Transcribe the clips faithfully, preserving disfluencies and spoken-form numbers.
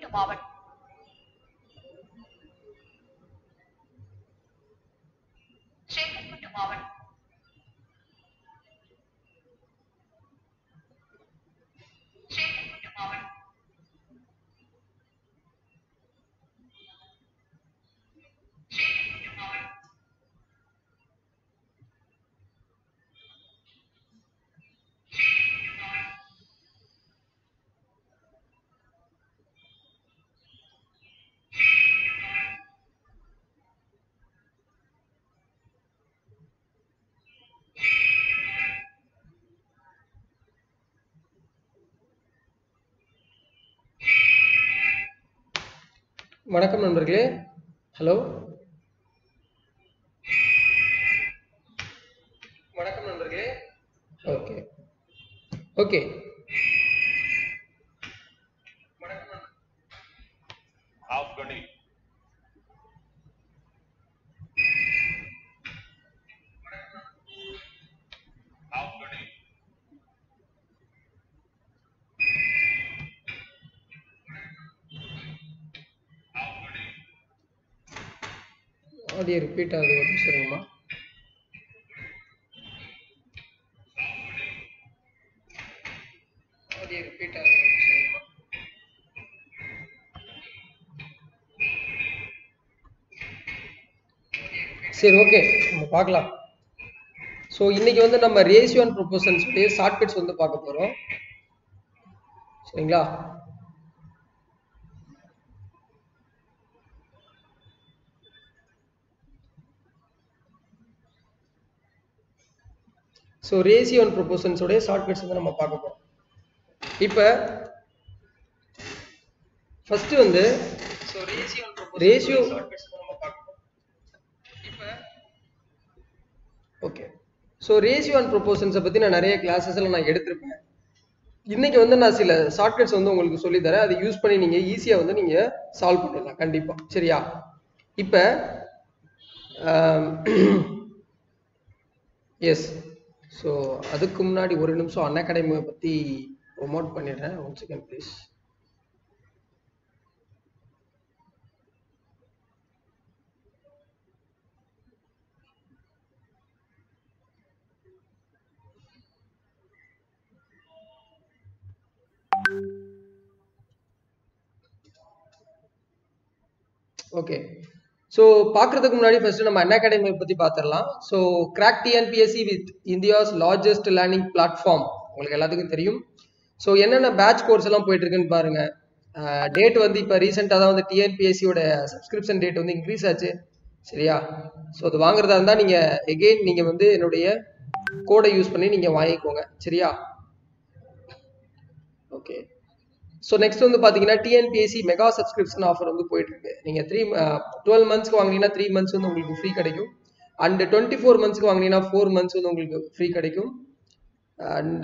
செங்கல்பட்டு மாவட்டம் செங்கல்பட்டு மாவட்டம் செங்கல்பட்டு மாவட்டம் செங்கல்பட்டு மாவட்டம் வணக்கம் நண்பர்களே. ஹலோ வணக்கம் நண்பர்களே. ஓகே ஓகே வணக்கம். ஆஃப் பண்ணி ஆஃப் பண்ணி ஆஃப் பண்ணி ஆடியோ ரிப்பீட் ஆகுது, ஒரு நிமிஷம் இருங்கம்மா. ஆடியோ ரிப்பீட் ஆகுது, ஒரு நிமிஷம் இருங்கம்மா. சரி, ஓகே, நம்ம பார்க்கலாம். ஸோ இன்னைக்கு வந்து நம்ம ரேஷியோ அண்ட் ப்ரொபோர்ஷன்ஸ் உடைய ஷார்ட்கட்ஸ் வந்து பார்க்க போறோம். சரிங்களா? ஸோ ரேஷியோ அண்ட் ப்ரொபோர்ஷன்ஸ் உடைய ஷார்ட்கட்ஸ் வந்து நம்ம பார்க்க போறோம். இப்போ ஃபர்ஸ்ட் வந்து so ratio and proportions ratio shortcuts நம்ம பார்க்க போறோம். இப்போ ஓகே, ஸோ ரேஷியோ அண்ட் ப்ரொபோர்ஷன்ஸை பற்றி நான் நிறைய கிளாஸஸ்ல நான் எடுத்திருப்பேன். இன்னைக்கு வந்து நான் சில ஷார்ட்கட்ஸ் வந்து உங்களுக்கு சொல்லி தரேன். அதை யூஸ் பண்ணி நீங்க ஈஸியா வந்து நீங்க சால்வ் பண்ணிடலாம் கண்டிப்பா. சரியா? இப்ப எஸ், ஸோ அதுக்கு முன்னாடி ஒரு நிமிஷம் அன் அகாடமியை பத்தி ப்ரொமோட் பண்ணிடுறேன். One second please. Okay, so பார்க்கறதுக்கு முன்னாடி ஃபர்ஸ்ட் நம்ம அன் அகாடமியை பற்றி பார்த்துடலாம். So crack TNPSC with India's largest learning platform உங்களுக்கு எல்லாத்துக்கும் தெரியும். ஸோ என்னென்ன பேட்ச் கோர்ஸ் எல்லாம் போயிட்டு இருக்குன்னு பாருங்க. டேட் வந்து இப்போ ரீசெண்டாக தான் வந்து டிஎன்பிஎஸ்சியோட சப்ஸ்கிரிப்ஷன் டேட் வந்து இன்க்ரீஸ் ஆச்சு. சரியா? ஸோ அது வாங்குறதா இருந்தால் நீங்கள் எகெயின் நீங்கள் வந்து என்னுடைய கோடை யூஸ் பண்ணி நீங்கள் வாங்கிக்கோங்க. சரியா? ஓகே, ஸோ நெக்ஸ்ட் வந்து பார்த்தீங்கன்னா டிஎன்பிஎஸ்சி மெகா சப்ஸ்கிரிப்ஷன் ஆஃபர் வந்து போயிட்டு இருக்கு. நீங்கள் த்ரீ டுவெல் மந்த்ஸ்க்கு வாங்கினீங்கன்னா த்ரீ மந்த்ஸ் வந்து உங்களுக்கு ஃப்ரீ கிடைக்கும். அண்ட் டுவெண்ட்டி ஃபோர் மந்த்ஸ்க்கு வாங்கினீங்கன்னா ஃபோர் மந்த்ஸ் வந்து உங்களுக்கு ஃப்ரீ கிடைக்கும். And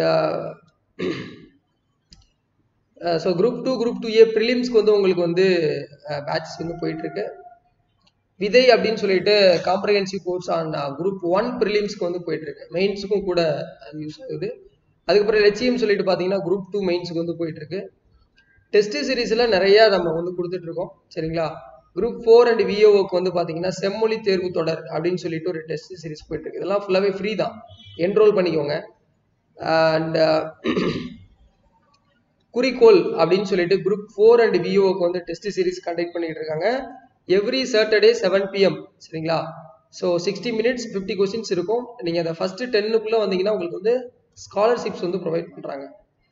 so group two group two A ப்ரிலிம்ஸ்க்கு வந்து உங்களுக்கு வந்து பேட்சஸ் வந்து போயிட்டு இருக்கு. விதை அப்படின்னு சொல்லிட்டு comprehensive course on group one ப்ரிலிம்ஸ்க்கு வந்து போயிட்டு இருக்கு. மெயின்ஸுக்கும் கூட யூஸ் ஆகுது. அதுக்கப்புறம் லட்சியம் சொல்லிட்டு பார்த்தீங்கன்னா குரூப் டூ மெயின்ஸுக்கு வந்து போயிட்டு இருக்கு. டெஸ்ட் சீரீஸ்ல நிறைய நம்ம வந்து கொடுத்துட்டு இருக்கோம். சரிங்களா? குரூப் ஃபோர் அண்ட் விஓக்கு வந்து பாத்தீங்கன்னா செம்மொழி தேர்வு தொடர் அப்படின்னு சொல்லிட்டு ஒரு டெஸ்ட் சீரீஸ் போயிட்டு இருக்கு. இதெல்லாம் ஃபுல்லாவே ஃப்ரீ தான், என்ரோல் பண்ணிக்கோங்க. அண்ட் குறிக்கோள் அப்படின்னு சொல்லிட்டு குரூப் ஃபோர் அண்ட் விஓக்கு வந்து டெஸ்ட் சீரீஸ் கண்டக்ட் பண்ணிட்டு இருக்காங்க எவ்ரி சாட்டர்டே செவன் பிஎம். சரிங்களா? So sixty minutes fifty questions இருக்கும். நீங்க அதை ஃபர்ஸ்ட் டென்னுக்குள்ள வந்தீங்கன்னா உங்களுக்கு வந்து ஸ்காலர்ஷிப்ஸ் வந்து ப்ரொவைட் பண்றாங்க.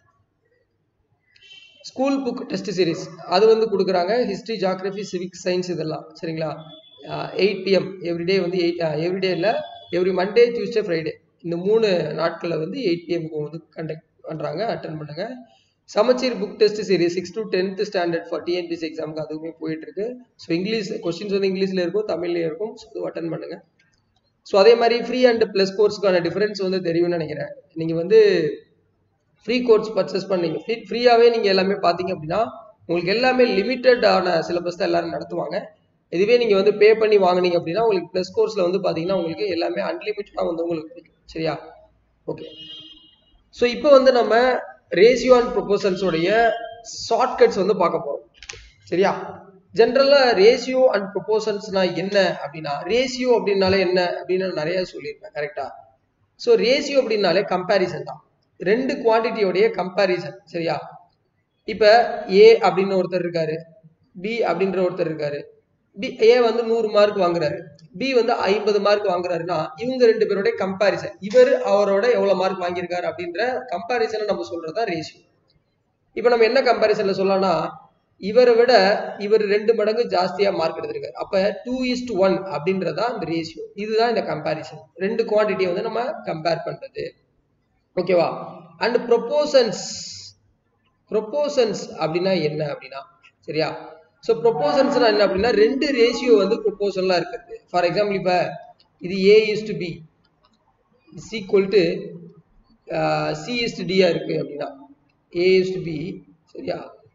ஸ்கூல் புக் டெஸ்ட் சீரீஸ் அது வந்து கொடுக்குறாங்க. ஹிஸ்ட்ரி, ஜியாகிரபி, சிவிக்ஸ், சயின்ஸ் இதெல்லாம். சரிங்களா? எயிட் பிஎம் எவ்ரிடே வந்து எயிட் எவ்ரிடே இல்லை எவ்ரி மண்டே, டியூஸ்டே, ஃப்ரைடே இந்த மூணு நாட்களில் வந்து எயிட் பிஎம்க்கு வந்து கண்டக்ட் பண்ணுறாங்க. அட்டன் பண்ணுங்க. சமச்சீர் book test series six to tenth standard for TNPSC எக்ஸாமுக்கு அதுவுமே போயிட்டு இருக்கு. ஸோ இங்கிலீஷ் கொஸ்டின்ஸ் வந்து இங்கிலீஷ்ல இருக்கும், தமிழ்லையும் இருக்கும். ஸோ அது அட்டன் பண்ணுங்க. ஸோ அதே மாதிரி ஃப்ரீ அண்ட் பிளஸ் கோர்ஸுக்கான டிஃபரன்ஸ் வந்து தெரியும்னு நினைக்கிறேன். நீங்கள் வந்து ஃப்ரீ கோர்ஸ் பர்ச்சேஸ் பண்ணீங்க ஃப்ரீயாகவே நீங்கள் எல்லாமே பார்த்தீங்க அப்படின்னா உங்களுக்கு எல்லாமே லிமிட்டடான சிலபஸ் தான் எல்லாரும் நடத்துவாங்க. இதுவே நீங்கள் வந்து பே பண்ணி வாங்கினீங்க அப்படின்னா உங்களுக்கு ப்ளஸ் கோர்ஸில் வந்து பார்த்தீங்கன்னா உங்களுக்கு எல்லாமே அன்லிமிட்டடாக வந்து உங்களுக்கு கிடைக்கும். சரியா? ஓகே, ஸோ இப்போ வந்து நம்ம ரேஷியோ அண்ட் ப்ரொபோர்ஷன்ஸோடைய ஷார்ட்கட்ஸ் வந்து பார்க்க போகிறோம். சரியா? ஜென்ரலா ரேஷியோ அண்ட் ப்ரொபோர்ஷன்ஸ்னா என்ன அப்படின்னா, ரேஷியோ அப்படின்னாலே என்ன அப்படின்னு நிறைய சொல்லியிருப்பேன். கரெக்டா? ஸோ ரேஷியோ அப்படின்னாலே கம்பேரிசன் தான், ரெண்டு குவான்டிட்டியோடைய கம்பேரிசன். சரியா? இப்ப ஏ அப்படின்னு ஒருத்தர் இருக்காரு, பி அப்படின்ற ஒருத்தர் இருக்காரு. பி ஏ வந்து நூறு மார்க் வாங்குறாரு, பி வந்து ஐம்பது மார்க் வாங்குறாருன்னா இவங்க ரெண்டு பேருடைய கம்பேரிசன், இவர் அவரோட எவ்வளவு மார்க் வாங்கியிருக்காரு அப்படின்ற கம்பேரிசனை நம்ம சொல்றதா ரேஷியோ. இப்ப நம்ம என்ன கம்பேரிசன்ல சொல்லலாம்னா, இவரை விட இவர் ரெண்டு மடங்கு ஜாஸ்தியா மார்க் எடுத்திருக்காரு, அப்ப டூ இஸ் டு ஒன் அப்படின்றதா இந்த ரேஷியோ. இதுதான் இந்த கம்பேரிசன், ரெண்டு குவான்டிட்டியை வந்து நம்ம கம்பேர் பண்றது. ஓகேவா? அண்ட் ப்ரொபோர்ஷன்ஸ், ப்ரொபோர்ஷன்ஸ் அப்படின்னா என்ன அப்படின்னா, சரியா? ஸோ ப்ரொபோர்ஷன்ஸ் என்ன அப்படின்னா, ரெண்டு ரேஷியோ வந்து ப்ரொபோர்ஷன்லாம் இருக்குது. ஃபார் எக்ஸாம்பிள் இப்ப இது A is to B is equal to C is to டியா இருக்கு அப்படின்னா, ஏ இஸ் டு பி, சரியா,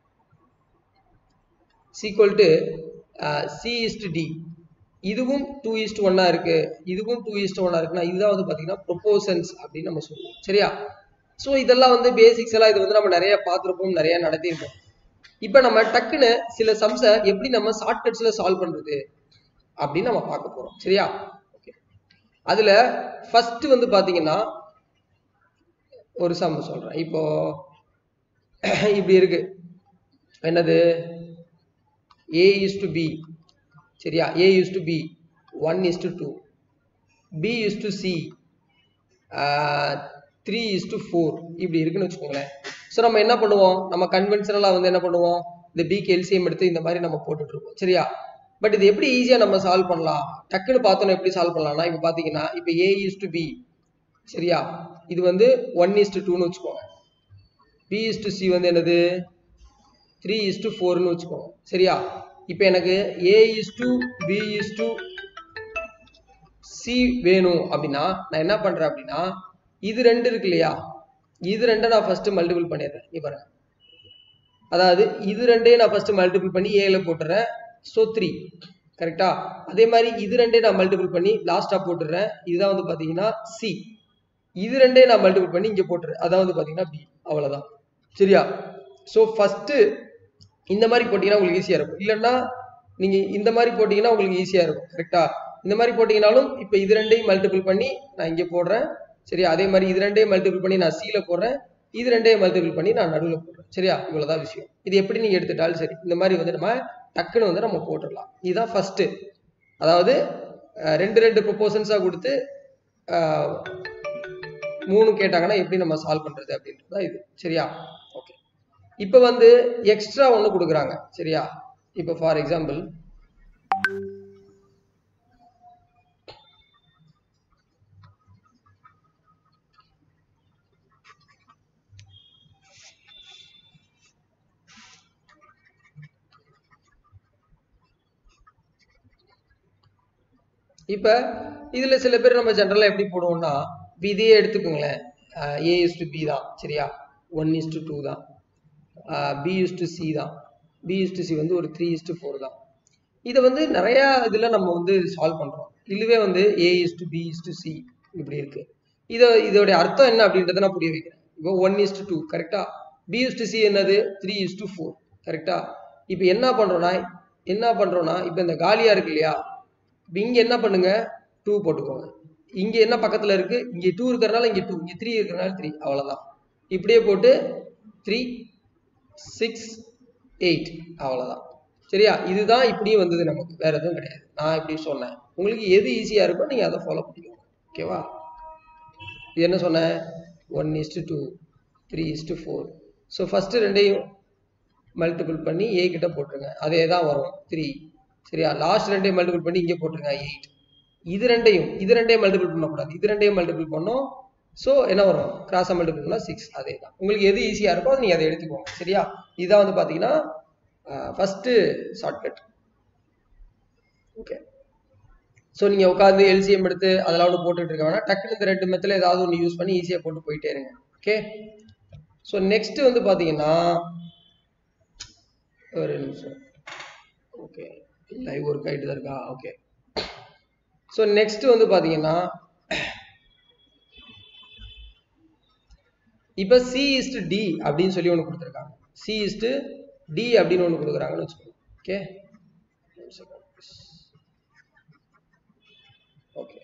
equal to uh, c is to d, இதுவும் டூ is to ஒன் இருக்கு, இதுவும் டூ is to ஒன் இருக்குன்னா இதுதான் வந்து பாத்தீங்கன்னா proportions அப்படின்னு நம்ம சொல்லுவோம். சரியா? சோ இதெல்லாம் வந்து பேசிக்ஸ் எல்லாம் இது வந்து நம்ம நிறைய பார்த்திருப்போம், நிறைய நடத்தியிருப்போம். இப்போ நம்ம டக்குன்னு சில சம்ஸை எப்படி நம்ம ஷார்ட்கட்ஸ்ல சால்வ் பண்றது அப்படின்னு நம்ம பார்க்க போறோம். சரியா? ஓகே. அதுல ஃபர்ஸ்ட் வந்து பாத்தீங்கன்னா ஒரு சம் சொல்றேன். இப்போ இப்படி இருக்கு, என்னது, a is to b, சரியா, a is to b, one is to two, b is to c, uh, three is to four, இப்படி இருக்குன்னு வச்சுக்கோங்களேன். ஸோ நம்ம என்ன பண்ணுவோம், நம்ம கன்வென்ஷனலா வந்து என்ன பண்ணுவோம், இந்த பிக்கு எல்சிஎம் எடுத்து இந்த மாதிரி நம்ம போட்டுட்டு இருக்கோம். சரியா? பட் இது எப்படி ஈஸியா நம்ம சால்வ் பண்ணலாம், டக்குன்னு பார்த்தோன்னா எப்படி சால்வ் பண்ணலாம்னா, இப்போ பாத்தீங்கன்னா இப்போ a is to b, சரியா, இது வந்து ஒன் is to டூன்னு வச்சுக்கோங்க, b is to c வந்து என்னது த்ரீ is to ஃபோர்னு வச்சுக்கோங்க. சரியா? இப்போ எனக்கு a is to b is to c வேணும் அப்படின்னா நான் என்ன பண்றேன் அப்படின்னா, இது ரெண்டு இருக்கு இல்லையா, இது ரெண்டை நான் ஃபர்ஸ்ட் மல்டிபிள் பண்ணிடுறேன். இங்க பாருங்க, அதாவது இது ரெண்டையும் நான் ஃபர்ஸ்ட் மல்டிபிள் பண்ணி ஏல போட்டுறேன், ஸோ த்ரீ. கரெக்டா? அதே மாதிரி இது ரெண்டையும் நான் மல்டிபிள் பண்ணி லாஸ்டா போட்டுறேன், இதுதான் வந்து பாத்தீங்கன்னா சி. இது ரெண்டையும் நான் மல்டிபிள் பண்ணி இங்க போட்டுறேன், அதான் வந்து பாத்தீங்கன்னா பி. அவ்வளவுதான். சரியா? ஸோ ஃபர்ஸ்ட் இந்த மாதிரி போட்டீங்கன்னா உங்களுக்கு ஈஸியா இருக்கும், இல்லைன்னா நீங்க இந்த மாதிரி போட்டீங்கன்னா உங்களுக்கு ஈஸியா இருக்கும். கரெக்டா? இந்த மாதிரி போட்டீங்கன்னாலும் இப்போ இது ரெண்டையும் மல்டிபிள் பண்ணி நான் இங்க போடுறேன். சரியா? அதே மாதிரி இது ரெண்டையும் மல்டிபிள் பண்ணி நான் சீல போடுறேன், இது ரெண்டையும் மல்டிபிள் பண்ணி நான் நடுவில் போடுறேன். சரியா? இவ்வளவுதான் விஷயம். இது எப்படி நீங்க எடுத்துட்டாலும் சரி, இந்த மாதிரி வந்து நம்ம டக்குன்னு வந்து நம்ம போட்டுடலாம். இதுதான் ஃபர்ஸ்ட். அதாவது ரெண்டு ரெண்டு ப்ரொபோர்ஷன்ஸா கொடுத்து மூணு கேட்டாங்கன்னா எப்படி நம்ம சால்வ் பண்றது அப்படின்றதா இது. சரியா? ஓகே. இப்போ வந்து எக்ஸ்ட்ரா ஒன்று கொடுக்குறாங்க. சரியா? இப்போ ஃபார் எக்ஸாம்பிள் இப்ப இதுல சில பேர் நம்ம ஜெனரலா எப்படி போடுவோம்னா, இதையே எடுத்துக்கோங்களேன், a is to b தான். சரியா? ஒன் is to டூ தான், b is to c தான், b is to c வந்து ஒரு த்ரீ is to ஃபோர் தான். இதை வந்து நிறைய இதுல நம்ம வந்து சால்வ் பண்றோம். இதுவே வந்து a is to b is to c இப்படி இருக்கு. இத இதோட அர்த்தம் என்ன அப்படின்றத நான் புரிய வைக்கிறேன். இப்போ ஒன் is to டூ, கரெக்டா? b is to c என்னது த்ரீ is to ஃபோர், கரெக்டா? இப்போ என்ன பண்றோம்னா என்ன பண்றோம்னா இப்போ இந்த காலியா இருக்கு இல்லையா, இங்க என்ன பண்ணுங்க, டூ போட்டுக்கோங்க. இங்க என்ன பக்கத்துல இருக்கு, இங்க டூ இருக்கிறதுனால இங்க டூ, இங்க த்ரீ இருக்கிறதுனால த்ரீ. அவ்வளவுதான். இப்படியே போட்டு த்ரீ சிக்ஸ் எயிட், அவ்வளவுதான். சரியா? இதுதான் இப்படியே வந்தது நமக்கு, வேற எதுவும் கிடையாது. நான் இப்படி சொன்னேன், உங்களுக்கு எது ஈஸியா இருக்கோ நீங்க அதை ஃபாலோ பண்ணிக்கோங்க. ஓகேவா? இது என்ன சொன்னேன், one is to two, three is to four. So first ரெண்டையும் மல்டிபிள் பண்ணி ஏ கிட்ட போட்டுருங்க, அதே தான் வரும் த்ரீ. சரியா? லாஸ்ட் ரெண்டையும் மல்டிபிள் பண்ணி இங்கே போட்டுருங்க எயிட். இது ரெண்டையும் இது ரெண்டையும் மல்டிபிள் பண்ணக்கூடாது, இது ரெண்டையும் மல்டிபிள் பண்ணோம். ஸோ என்ன வரும், கிராஸா மல்டிபிள் பண்ணா சிக்ஸ். அதே தான். உங்களுக்கு எது ஈஸியா இருக்கோ அதை நீங்க அதை எடுத்துக்கோங்க. சரியா? இதுதான் வந்து பாத்தீங்கன்னா ஃபர்ஸ்ட் ஷார்ட்கட். ஓகே. ஸோ நீங்க உட்காந்து எல்சிஎம் எடுத்து அதெல்லாம் ஒன்று போட்டுட்டு இருக்க வேணா, டக்குனு இந்த ரெண்டு மெத்தட்ல ஏதாவது ஒன்று யூஸ் பண்ணி ஈஸியா போட்டு போயிட்டே இருங்க. ஓகே. ஸோ நெக்ஸ்ட் வந்து பாத்தீங்கன்னா ஒரு நிமிஷம். ஓகே, லைவ் ஒர்க் ஆயிட்டு தான் இருக்கா? ஓகே. ஸோ நெக்ஸ்ட் வந்து பாத்தீங்கன்னா இப்ப சி இஸ்டு டி அப்படின்னு சொல்லி ஒன்று கொடுத்துருக்காங்க. சி இஸ்டு டி அப்படின்னு ஒன்று கொடுக்குறாங்கன்னு வச்சுக்கோங்க. Okay okay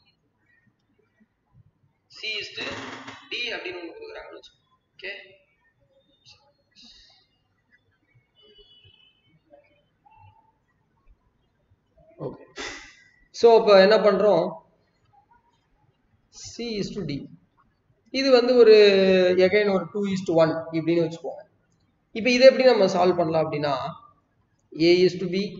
C is to D அப்படின்னு ஒன்று கொடுக்குறாங்க. ஓகே ஓகே ஸோ இப்போ என்ன பண்ணுறோம், C is to D, இது வந்து ஒரு எகைன் ஒரு டூ இஸ் டு ஒன் இப்படின்னு வச்சுக்கோங்க. இப்போ இதை எப்படி நம்ம சால்வ் பண்ணலாம் அப்படின்னா, A is to B,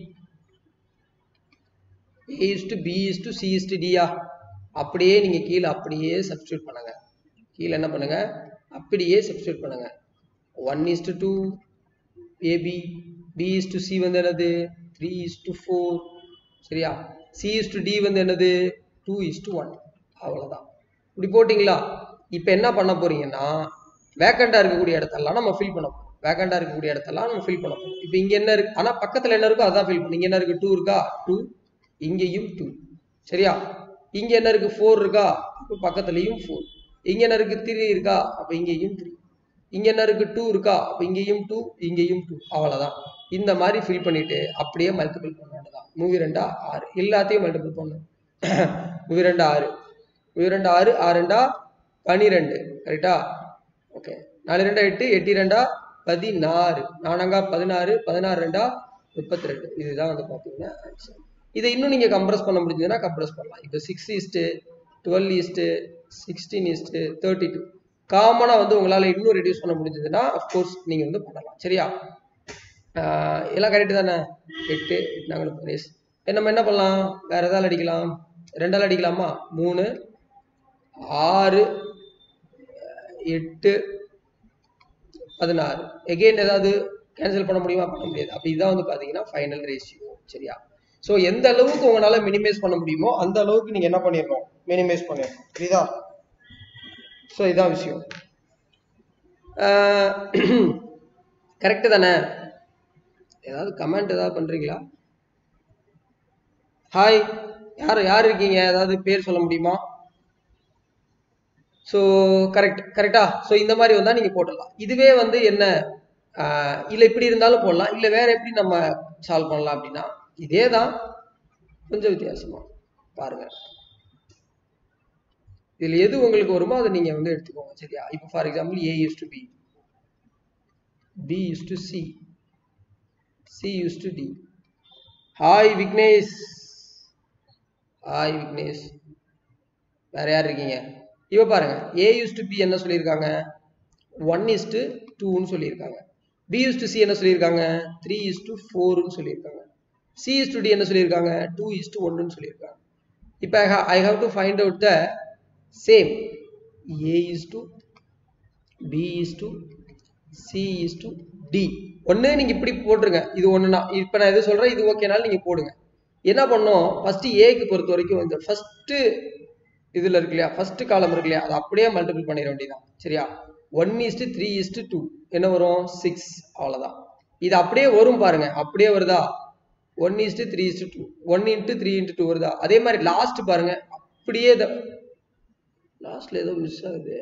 A is to B is to C is to D யா, அப்படியே நீங்க கீழே அப்படியே சப்ஸ்டிட்யூட் பண்ணுங்க. கீழே என்ன பண்ணுங்க, அப்படியே சப்ஸ்டிட்யூட் பண்ணுங்க. One is to two A B, B is to C வந்து என்னது த்ரீ is to ஃபோர், சரியா? C is to D வந்து என்னது டூ is to ஒன். அவ்வளவுதான். இப்படி போட்டிங்களா? இப்போ என்ன பண்ண போறீங்கன்னா, வேக்கண்டா இருக்கக்கூடிய இடத்தெல்லாம் நம்ம ஃபில் பண்ண போறோம். வேக்கண்டா இருக்கக்கூடிய இடத்தெல்லாம் நம்ம ஃபில் பண்ண போறோம். இப்போ இங்க என்ன இருக்கு, ஆனா பக்கத்துல என்ன இருக்கோ அதான் ஃபில் பண்ணு. இங்க என்ன இருக்கு, டூ இருக்கா, டூ, இங்கேயும் டூ, சரியா? இங்க என்ன இருக்கு, ஃபோர் இருக்கா, அப்போ பக்கத்துலயும் ஃபோர். இங்க என்ன இருக்கு, த்ரீ இருக்கா, அப்ப இங்கேயும் த்ரீ. இங்க என்ன இருக்கு, டூ இருக்கா, அப்ப இங்கேயும் டூ, இங்கேயும் டூ. அவ்வளவுதான். இந்த மாதிரி ஃபில் பண்ணிட்டு அப்படியே மல்டிபிள் பண்ண வேண்டியதான். மூவி ரெண்டா ஆறு, எல்லாத்தையும் மல்டிபிள் பண்ணும். மூவி ரெண்டா ஆறு, மூவி ரெண்டா ஆறு, ஆறு ரெண்டா பனிரெண்டு, கரெக்டா? ஓகே, நாலு ரெண்டா எட்டு, எட்டு ரெண்டா பதினாறு, நானங்கா பதினாறு, பதினாறு ரெண்டா முப்பத்தி ரெண்டு. இதுதான் வந்து பாத்தீங்கன்னா ஆன்சர். இதை இன்னும் நீங்க கம்ப்ரஸ் பண்ண முடிஞ்சதுன்னா கம்ப்ரஸ் பண்ணலாம். இப்போ six is to twelve is to sixteen is to thirty two காமனா வந்து உங்களால இன்னும் ரெடியூஸ் பண்ண முடிஞ்சதுன்னா அஃப்கோர்ஸ் நீங்க வந்து பண்ணலாம், சரியா? எல்லாம் கரெக்ட் தானே? எட்டு நாங்கள் பிளேஸ் நம்ம என்ன பண்ணலாம், வேற ஏதாவது அடிக்கலாம், ரெண்டால் அடிக்கலாமா? மூணு, ஆறு, எட்டு, பதினாறு. எகெயின் ஏதாவது கேன்சல் பண்ண முடியுமா? பண்ண முடியாது. அப்ப இதான் வந்து பாத்தீங்கன்னா ஃபைனல் ரேஷியோ, சரியா? ஸோ எந்த அளவுக்கு உங்களால மினிமைஸ் பண்ண முடியுமோ அந்த அளவுக்கு நீங்க என்ன பண்ணிடணும், மினிமைஸ் பண்ணிடணும், புரியுதா? ஸோ இதான் விஷயம். கரெக்டு தானே? ஏதாவது கமெண்ட் ஏதாவது பண்றீங்களா? ஹாய், யார் யார் இருக்கீங்க? ஏதாவது பேர் சொல்ல முடியுமா? ஸோ கரெக்ட் கரெக்டா? ஸோ இந்த மாதிரி வந்தா நீங்க போட்டுடலாம். இதுவே வந்து என்ன, இல்லை இப்படி இருந்தாலும் போடலாம், இல்லை வேற எப்படி நம்ம சால்வ் பண்ணலாம் அப்படின்னா, இதே தான் கொஞ்சம் வித்தியாசமா பாருங்க. இதுல எது உங்களுக்கு வருமோ அதை நீங்க வந்து எடுத்துக்கோங்க, சரியா? இப்போ for example A is to B, B is to C, C is to D. Hi Vignesh, hi Vignesh. வேற யார் இருக்கீங்க? இப்போ பாருங்க, A is to B என்ன சொல்லியிருக்காங்க, ஒன் is to டூன்னு சொல்லியிருக்காங்க. B is to C என்ன சொல்லியிருக்காங்க, த்ரீ is to ஃபோர்னு சொல்லியிருக்காங்க. C is to D என்ன சொல்லியிருக்காங்க, டூ is to ஒன்னு சொல்லியிருக்காங்க. இப்போ I have to find out the same. A is to B is to C is to D. ஒண்ணு நீங்க இப்படி போட்டுருங்க, இது ஒண்ணுனா. இப்போ நான் எது சொல்றேன், இது ஓகேனாலும் நீங்க போடுங்க. என்ன பண்ணோம், ஃபர்ஸ்ட் ஏக்கு பொறுத்த வரைக்கும் வந்து ஃபர்ஸ்ட் இதுல இருக்கு இல்லையா, ஃபர்ஸ்ட் காலம் இருக்கு இல்லையா, அதை அப்படியே மல்டிபிள் பண்ணிட வேண்டியதான், சரியா? One is to three is to two என்ன வரும், சிக்ஸ். அவ்வளவுதான். இது அப்படியே வரும் பாருங்க, அப்படியே வருதா, one is to three is to two, one into three into two வருதா? அதே மாதிரி லாஸ்ட் பாருங்க, அப்படியே லாஸ்ட்ல ஏதோ மிஸ் ஆகுது.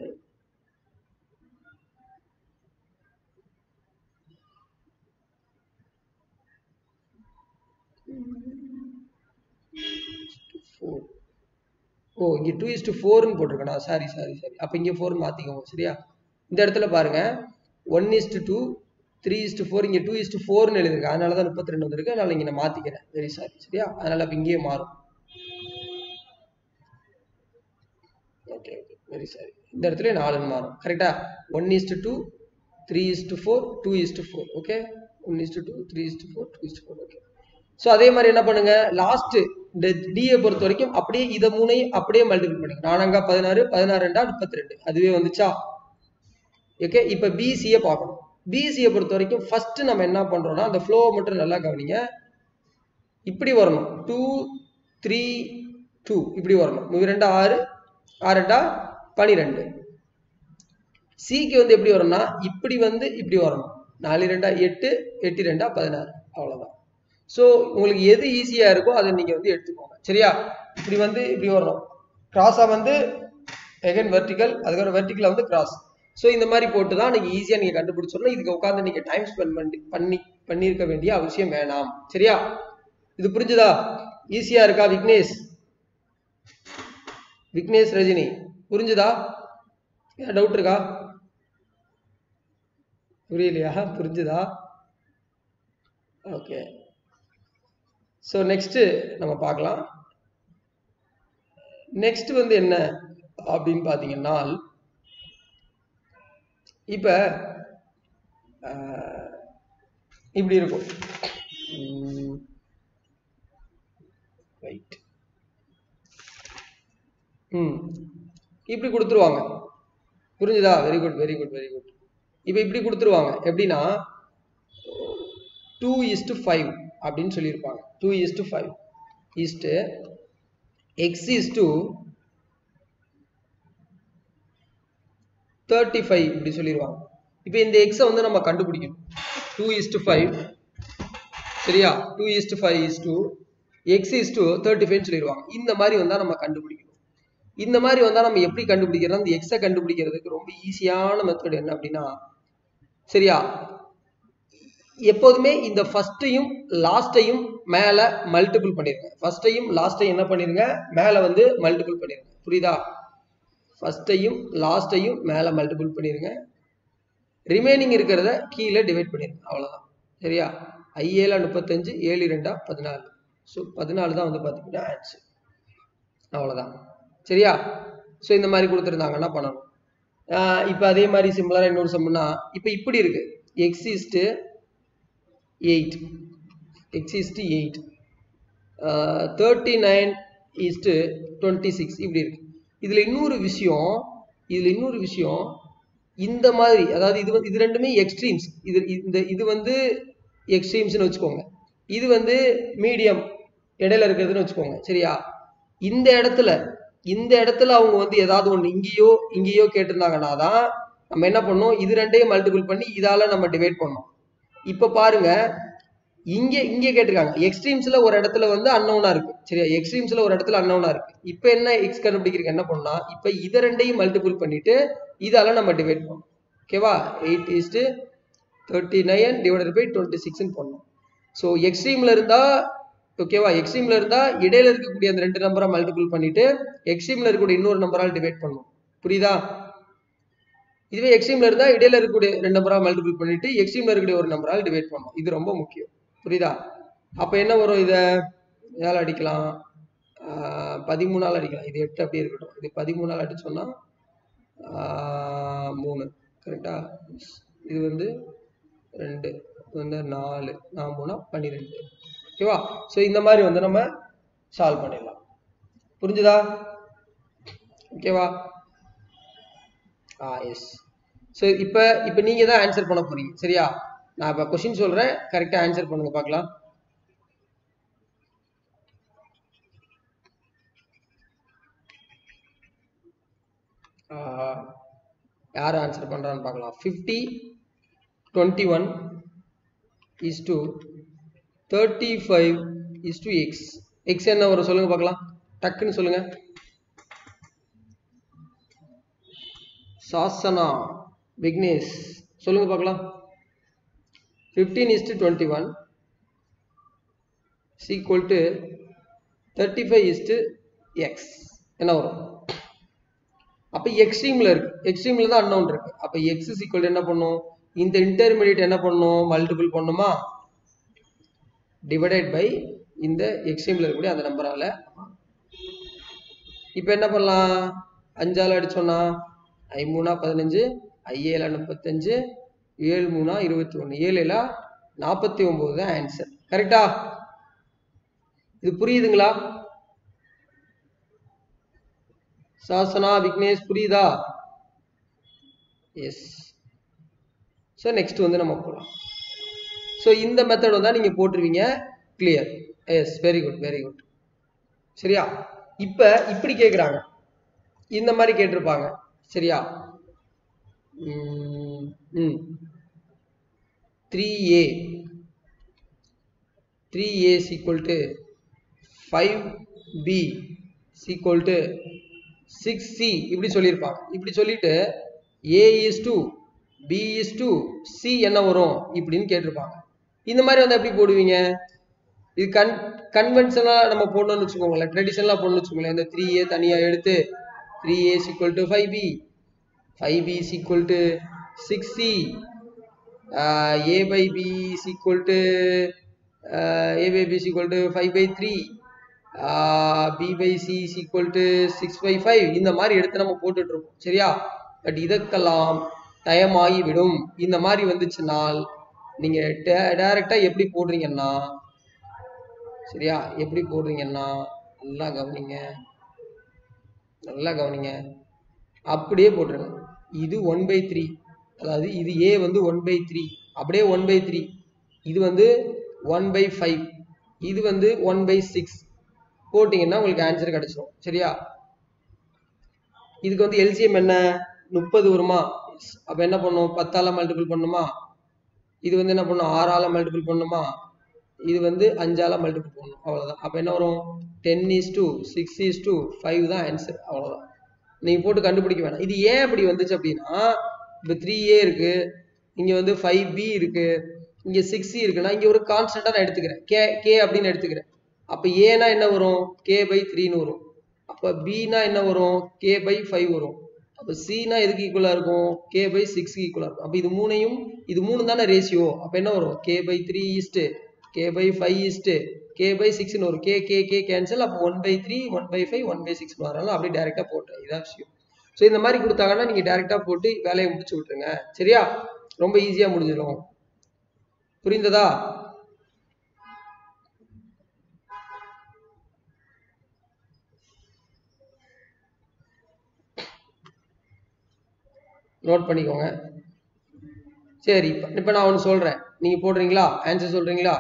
ஓ, இங்க டூ இஸ்டு ஃபோர்னு போட்டிருக்கேனா? சாரி சாரி சாரி அப்ப இங்க ஃபோர் மாத்திக்கோங்க, சரியா? இந்த இடத்துல பாருங்க, one is to two, three is to four, இங்க டூ இஸ்டு ஃபோர்னு எழுதிருக்கு, அதனாலதான் முப்பத்தி ரெண்டு வந்திருக்கு. அதனால இங்க நான் மாத்திக்கிறேன், வெரி சாரி, சரியா? அதனால அப்ப இங்கேயே மாறும். Okay okay, very sorry. இந்த இடத்துல நாலுன்னு மாறும், கரெக்டா? One is to two, three is to four, two is to four. Okay, one is to two, three is to four, two is to four. Okay. So அதே மாதிரி என்ன பண்ணுங்க, லாஸ்ட் இந்த டியை பொறுத்த வரைக்கும் அப்படியே இதை மூணையும் அப்படியே மல்டிபிள் பண்ணுங்க. நானங்கா பதினாறு, பதினாறு ரெண்டா முப்பத்தி ரெண்டு, அதுவே வந்துச்சா? ஓகே. இப்ப பிசியை பார்க்கணும். பிசியை பொறுத்த வரைக்கும் ஃபர்ஸ்ட் நம்ம என்ன பண்றோம்னா, அந்த ஃப்ளோவை மட்டும் நல்லா கவனிங்க. இப்படி வரணும், டூ த்ரீ டூ இப்படி வரணும். மூவி ரெண்டா ஆறு, ஆறு ரெண்டா பனிரெண்டு. சிக்கு வந்து எப்படி வரும்னா, இப்படி வந்து இப்படி வரணும். நாலு ரெண்டா எட்டு, எட்டு ரெண்டா பதினாறு. அவ்வளவுதான். ஸோ உங்களுக்கு எது ஈஸியா இருக்கோ அதை நீங்க வந்து எடுத்துக்கோங்க, சரியா? இப்படி வந்து இப்படி வரணும், கிராஸா வந்து எகன் வெர்டிகல், அதுக்கப்புறம் வெர்டிகலா வந்து கிராஸ். ஸோ இந்த மாதிரி போட்டு தான் நீங்கள் ஈஸியாக நீங்கள் கண்டுபிடிச்சோம்னா இதுக்கு உட்காந்து நீங்கள் டைம் ஸ்பெண்ட் பண்ணி பண்ணி பண்ணியிருக்க வேண்டிய அவசியம் வேணாம். சரியா? இது புரிஞ்சுதா? ஈஸியா இருக்கா விக்னேஷ்? விக்னேஷ் ரஜினி புரிஞ்சுதா? டவுட் இருக்கா? புரியலையா? புரிஞ்சுதா? ஓகே. ஸோ நெக்ஸ்ட் நம்ம பார்க்கலாம். நெக்ஸ்ட் வந்து என்ன அப்படின்னு பார்த்தீங்கன்னா இப்ப இப்படி இருக்கும். ரைட். ம் இப்படி கொடுத்துருவாங்க. புரிஞ்சுதா? Very good very good very good. இப்போ இப்படி கொடுத்துருவாங்க. எப்படின்னா டூ இஸ்டு ஃபைவ் அப்படின்னு சொல்லியிருப்பாங்க. Two is to five is to X is to thirty five இப்படி சொல்லிடுவாங்க. இப்போ இந்த எக்ஸை வந்து நம்ம கண்டுபிடிக்கணும். டூ இஸ்டு ஃபைவ் சரியா? Two is to five is to X is to thirty five சொல்லிடுவாங்க. இந்த மாதிரி வந்தால் நம்ம கண்டுபிடிக்கணும். இந்த மாதிரி வந்தால் நம்ம எப்படி கண்டுபிடிக்கிறோம்? அந்த எக்ஸை கண்டுபிடிக்கிறதுக்கு ரொம்ப ஈஸியான மெத்தட் என்ன அப்படின்னா சரியா, எப்போதுமே இந்த ஃபர்ஸ்டையும் லாஸ்டையும் மேலே மல்டிபிள் பண்ணிருங்க. ஃபர்ஸ்டையும் லாஸ்டையும் என்ன பண்ணிருங்க? மேலே வந்து மல்டிபிள் பண்ணிருங்க. புரியுதா? ஃபர்ஸ்டையும் லாஸ்டையும் மேலே மல்டிபிள் பண்ணிருங்க. ரிமைனிங் இருக்கிறத கீழே டிவைட் பண்ணிருங்க. அவ்வளோதான். சரியா? ஐஏழா முப்பத்தஞ்சு, ஏழு ரெண்டா பதினாலு. ஸோ பதினாலு தான் வந்து பார்த்தீங்கன்னா ஆன்சர். அவ்வளோதான். சரியா? ஸோ இந்த மாதிரி கொடுத்துருந்தாங்கன்னா பண்ணணும். இப்போ அதே மாதிரி சிம்பிளாக இன்னொரு சம்னா இப்போ இப்படி இருக்கு. X is to eight, X is to eight, thirty nine is to twenty six இப்படி இருக்கு. இதில் இன்னொரு விஷயம் இதில் இன்னொரு விஷயம் இந்த மாதிரி, அதாவது இது வந்து இது ரெண்டுமே எக்ஸ்ட்ரீம்ஸ். இது இந்த இது வந்து எக்ஸ்ட்ரீம்ஸ்னு வச்சுக்கோங்க. இது வந்து மீடியம் இடையில இருக்கிறதுன்னு வச்சுக்கோங்க. சரியா? இந்த இடத்துல இந்த இடத்துல அவங்க வந்து ஏதாவது ஒன்று இங்கேயோ இங்கேயோ கேட்டிருந்தாங்கன்னா தான் நம்ம என்ன பண்ணோம்? இது ரெண்டையும் மல்டிபிள் பண்ணி இதால நம்ம டிவைட் பண்ணோம். இப்ப பாருங்க, இங்க இங்க கேட்டிருக்காங்க எக்ஸ்ட்ரீம்ஸ்ல ஒரு இடத்துல வந்து அன்னவுனா இருக்கு. சரியா? எக்ஸ்ட்ரீம்ஸ்ல ஒரு இடத்துல அன்னவுனா இருக்கு. இப்ப என்ன எக்ஸ் கண்டுபிடிக்கிறதுக்கு என்ன பண்ணா, இப்ப இதை ரெண்டையும் மல்டிபிள் பண்ணிட்டு இதால நம்ம டிவைட் பண்ணோம். ஓகேவா? Eight is to thirty nine divided by twenty சிக்ஸ்ன்னு பண்ணோம். ஸோ எக்ஸ்ட்ரீம்ல இருந்தா ஓகேவா, எக்ஸ்ட்ரீம்ல இருந்தா இடையில இருக்கக்கூடிய அந்த ரெண்டு நம்பரை மல்டிபிள் பண்ணிட்டு எக்ஸ்ட்ரீம்ல இருக்கக்கூடிய இன்னொரு நம்பரால் டிவைட் பண்ணும். புரியுதா? இதுவே எக்ஸ்ட்ரீம்ல இருந்தா இடையில இருக்கக்கூடிய ரெண்டு நம்பரா மல்டிபிள் பண்ணிட்டு எக்ஸ்ட்ரீம்ல இருக்கக்கூடிய ஒரு நம்பரால் டிவைட் பண்ணும். இது ரொம்ப முக்கியம். புரியுதா? அப்ப என்ன வரும்? இதை எதால அடிக்கலாம்? பதிமூணால் அடிக்கலாம். இது எட்டு அப்படியே இருக்கட்டும். இது பதிமூணால் அடிச்சோம்னா மூணு கரெக்டா? இது வந்து ரெண்டு, இது வந்து நாலு, நான் மூணா பன்னிரெண்டு. ஓகேவா? ஸோ இந்த மாதிரி வந்து நம்ம சால்வ் பண்ணிடலாம். புரிஞ்சுதா? ஓகேவா? ஆ எஸ். ஸோ இப்போ இப்போ நீங்க தான் ஆன்சர் பண்ண போறீங்க. சரியா? நான் இப்போ கொஸ்டின் சொல்றேன், கரெக்டாக ஆன்சர் பண்ணுங்க பார்க்கலாம். யார் ஆன்சர் பண்றான்னு பார்க்கலாம். Fifty twenty one is to thirty five is to X. X என்ன வரும் சொல்லுங்க பார்க்கலாம். டக்குன்னு சொல்லுங்க. சாசனா, விக்னேஷ் சொல்லுங்க பார்க்கலாம். Fifteen is to twenty one is equal to thirty five is to X என்ன வரும்? அப்போ எக்ஸ்ட்ரீம்ல இருக்கு. எக்ஸ்ட்ரீம்ல தான் அன்னவுன் இருக்கு. அப்போ எக்ஸ் இஸ் ஈக்குவல் என்ன பண்ணும்? இந்த இன்டர்மீடியேட் என்ன பண்ணும்? மல்டிபிள் பண்ணுமா? டிவைடட் பை இந்த எக்ஸ்ட்ரீம்ல இருக்கக்கூடிய அந்த நம்பரால. இப்போ என்ன பண்ணலாம்? அஞ்சால அடிச்சோம்னா ஐ மூணா பதினஞ்சு, ஐஏழா முப்பத்தஞ்சு, ஏழு மூணா இருபத்தி ஒன்று, ஏழுலா நாற்பத்தி ஒன்பது தான் ஆன்சர். கரெக்டா? இது புரியுதுங்களா? சாசனா, விக்னேஷ் புரியுதா? எஸ். ஸோ நெக்ஸ்ட் வந்து நம்ம போகலாம். ஸோ இந்த மெத்தட் வந்தால் நீங்கள் போட்டுருவீங்க. Clear. Yes, very good very good. சரியா? இப்போ இப்படி கேட்குறாங்க, இந்த மாதிரி கேட்டிருப்பாங்க. சரியா? ம் three A three A is equal to five B is equal to six C இப்படி சொல்லியிருப்பாங்க. இப்படி சொல்லிட்டு A is to B is to C என்ன வரும் இப்படின்னு கேட்டிருப்பாங்க. இந்த மாதிரி வந்து எப்படி போடுவீங்க? இது கன் கன்வென்ஷனலா நம்ம போடணும்னு வச்சுக்கோங்களேன், ட்ரெடிஷனலா போடணும்னு வச்சுக்கோங்களேன். இந்த த்ரீ ஏ தனியா எடுத்து three A is equal to five B, five B is equal to six C, uh, A by B is equal to uh, A by B is equal to five by three, uh, B by C is equal to six by five. இந்த மாதிரி எடுத்து நம்ம போட்டுட்டு இருக்கோம். சரியா? But இதற்கெல்லாம் time ஆகிவிடும். இந்த மாதிரி வந்துச்சுனால் நீங்க டைரக்டா எப்படி போடுறீங்கன்னா, சரியா, எப்படி போடுறீங்கன்னா நல்லா கவனிங்க, நல்லா கவனிங்க, அப்படியே போட்டுருங்க. இது ஒன் பை த்ரீ, அதாவது இது ஏ வந்து ஒன் பை த்ரீ, அப்படியே ஒன் பை த்ரீ, இது வந்து ஒன் பை ஃபைவ், இது வந்து ஒன் பை சிக்ஸ் போட்டிங்கன்னா உங்களுக்கு ஆன்சர் கிடைச்சிடும். சரியா? இதுக்கு வந்து எல்சிஎம் என்ன, முப்பது வருமா? அப்ப என்ன பண்ணும், பத்தால மல்டிபிள் பண்ணுமா? இது வந்து என்ன பண்ணும், ஆறால மல்டிபிள் பண்ணுமா? இது வந்து அஞ்சால மல்டிபிள் பண்ணணும். அவ்வளவுதான். அப்ப என்ன வரும், ten is to six is to five தான் ஆன்சர். அவ்வளவுதான். நீங்க போட்டு கண்டுபிடிக்க வேணாம். இது ஏன் அப்படி வந்துச்சு அப்படின்னா, இப்ப த்ரீ ஏ இருக்கு, இங்க வந்து ஃபைவ் பி இருக்கு, இங்க சிக்ஸ் சி இருக்குன்னா இங்க ஒரு கான்ஸ்டன்டா நான் எடுத்துக்கிறேன், கே கே அப்படின்னு எடுத்துக்கிறேன். அப்ப ஏனா என்ன வரும், கே பை த்ரீன்னு வரும். அப்ப பினா என்ன வரும், கே பை ஃபைவ் வரும். அப்ப சினா எதுக்கு ஈக்குவலா இருக்கும், கே பை சிக்ஸ்க்கு ஈக்குவலா இருக்கும். அப்ப இது மூணையும், இது மூணு தானே ரேஷியோ. அப்ப என்ன வரும், K by three is to K by five is to K by சிக்ஸ்னு வரும். K K K cancel. அப்போ one by three one by five one by six வரலாம். அப்படியே டேரெக்டா போட்டேன். இதான் விஷயம். ஸோ இந்த மாதிரி கொடுத்தாங்கன்னா நீங்க டேரெக்டா போட்டு வேலையை முடிச்சு விட்டுருங்க. சரியா? ரொம்ப ஈஸியா முடிஞ்சிடும். புரிந்ததா? நோட் பண்ணிக்கோங்க. சரி, இப்ப நான் ஒன்று சொல்றேன், நீங்க போடுறீங்களா, ஆன்சர் சொல்றீங்களா?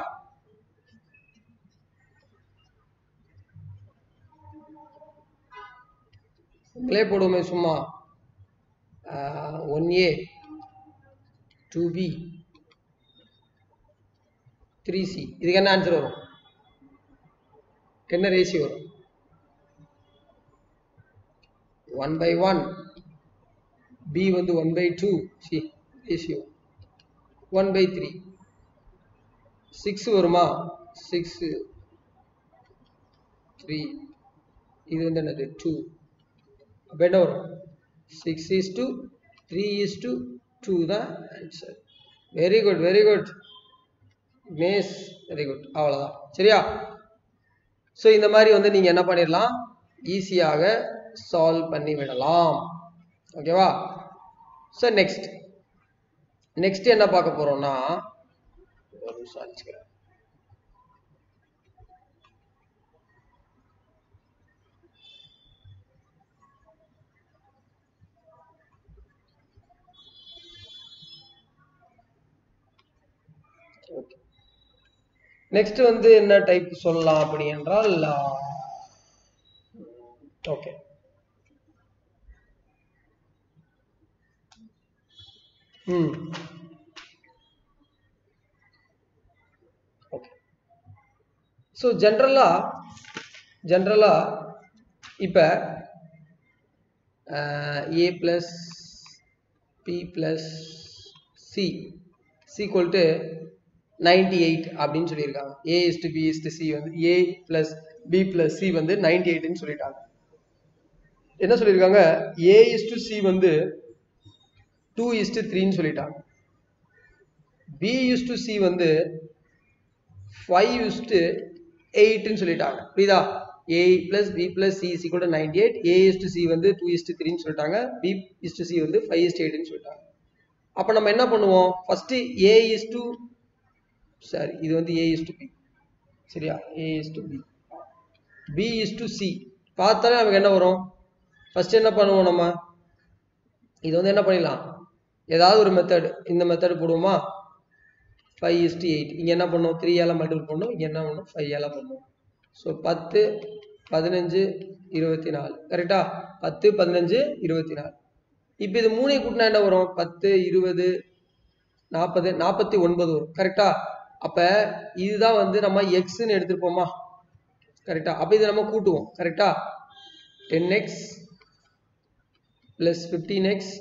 உங்களே போடுவோமே சும்மா. One A two B three C, இதுக்கு என்ன ஆன்சர் வரும், என்ன ரேஷியோ வரும்? ஒன் பை ஒன், பி வந்து one by two, C ratio one by three, six வருமா, சிக்ஸ் த்ரீ, இது வந்து என்னது டூ. அப்போ என்ன வரும், six is to three is to two தான் answer. Very good very good மேஸ், வெரி குட். அவ்வளோதான். சரியா? ஸோ இந்த மாதிரி வந்து நீங்கள் என்ன பண்ணிடலாம், ஈஸியாக சால்வ் பண்ணி விடலாம். ஓகேவா? ஸோ நெக்ஸ்ட் நெக்ஸ்ட் என்ன பார்க்க போறோம்னா, ஒரு நிமிஷம் அடிச்சுக்கிறேன். ஓகே, நெக்ஸ்ட் வந்து என்ன டைப் சொல்லலாம் அப்படி என்றால், ஓகே ம் ஓகே. ஸோ ஜென்ரலா ஜென்ரலா இப்போ A plus B plus C is equal to ninety eight அப்படின்னு சொல்லியிருக்காங்க. A is to B is to C வந்து A plus B plus C வந்து நைன்டி எயிட்னு சொல்லிட்டாங்க. என்ன சொல்லியிருக்காங்க, ஏ இஸ்டு சி வந்து டூ இஸ்டு த்ரீன்னு சொல்லிட்டாங்க. பி இஸ்டு சி வந்து ஃபைவ் இஸ்டு எயிட்னு சொல்லிட்டாங்க. புரியுதா? A plus B plus C is equal to ninety eight. A is to C வந்து டூ இஸ்டு த்ரீன்னு சொல்லிட்டாங்க. பி இஸ்டு சி வந்து ஃபைவ் இஸ்டு எயிட்னு சொல்லிட்டாங்க. அப்போ நம்ம என்ன பண்ணுவோம், ஃபர்ஸ்ட் ஏ இஸ்டு சாரி இது வந்து ஏ இஸ்டு பி, சரியா? A is to B, B is to C பார்த்தாலே நமக்கு என்ன வரும், ஃபர்ஸ்ட் என்ன பண்ணுவோம் நம்ம, இது வந்து என்ன பண்ணிடலாம், ஏதாவது ஒரு மெத்தட், இந்த மெத்தட் போடுவோமா, ஃபைவ் இஸ்டு எயிட். இங்கே என்ன பண்ணுவோம், த்ரீ ஏல மல்டிபிள் பண்ணோம், இங்கே என்ன பண்ணும், ஃபைவ் ஏல பண்ணுவோம். ஸோ பத்து பதினஞ்சு இருபத்தி நாலு, கரெக்டா? பத்து பதினஞ்சு இருபத்தி நாலு. இப்போ இது மூணை கூட்டினா என்ன வரும், பத்து இருபது நாற்பது நாற்பத்தி ஒன்பது வரும். கரெக்டா? அப்ப இதுதான் வந்து நம்ம எக்ஸ்ன்னு எடுத்துருப்போமா, கரெக்டா? அப்ப இதை நம்ம கூட்டுவோம். கரெக்டா? Ten X plus fifteen X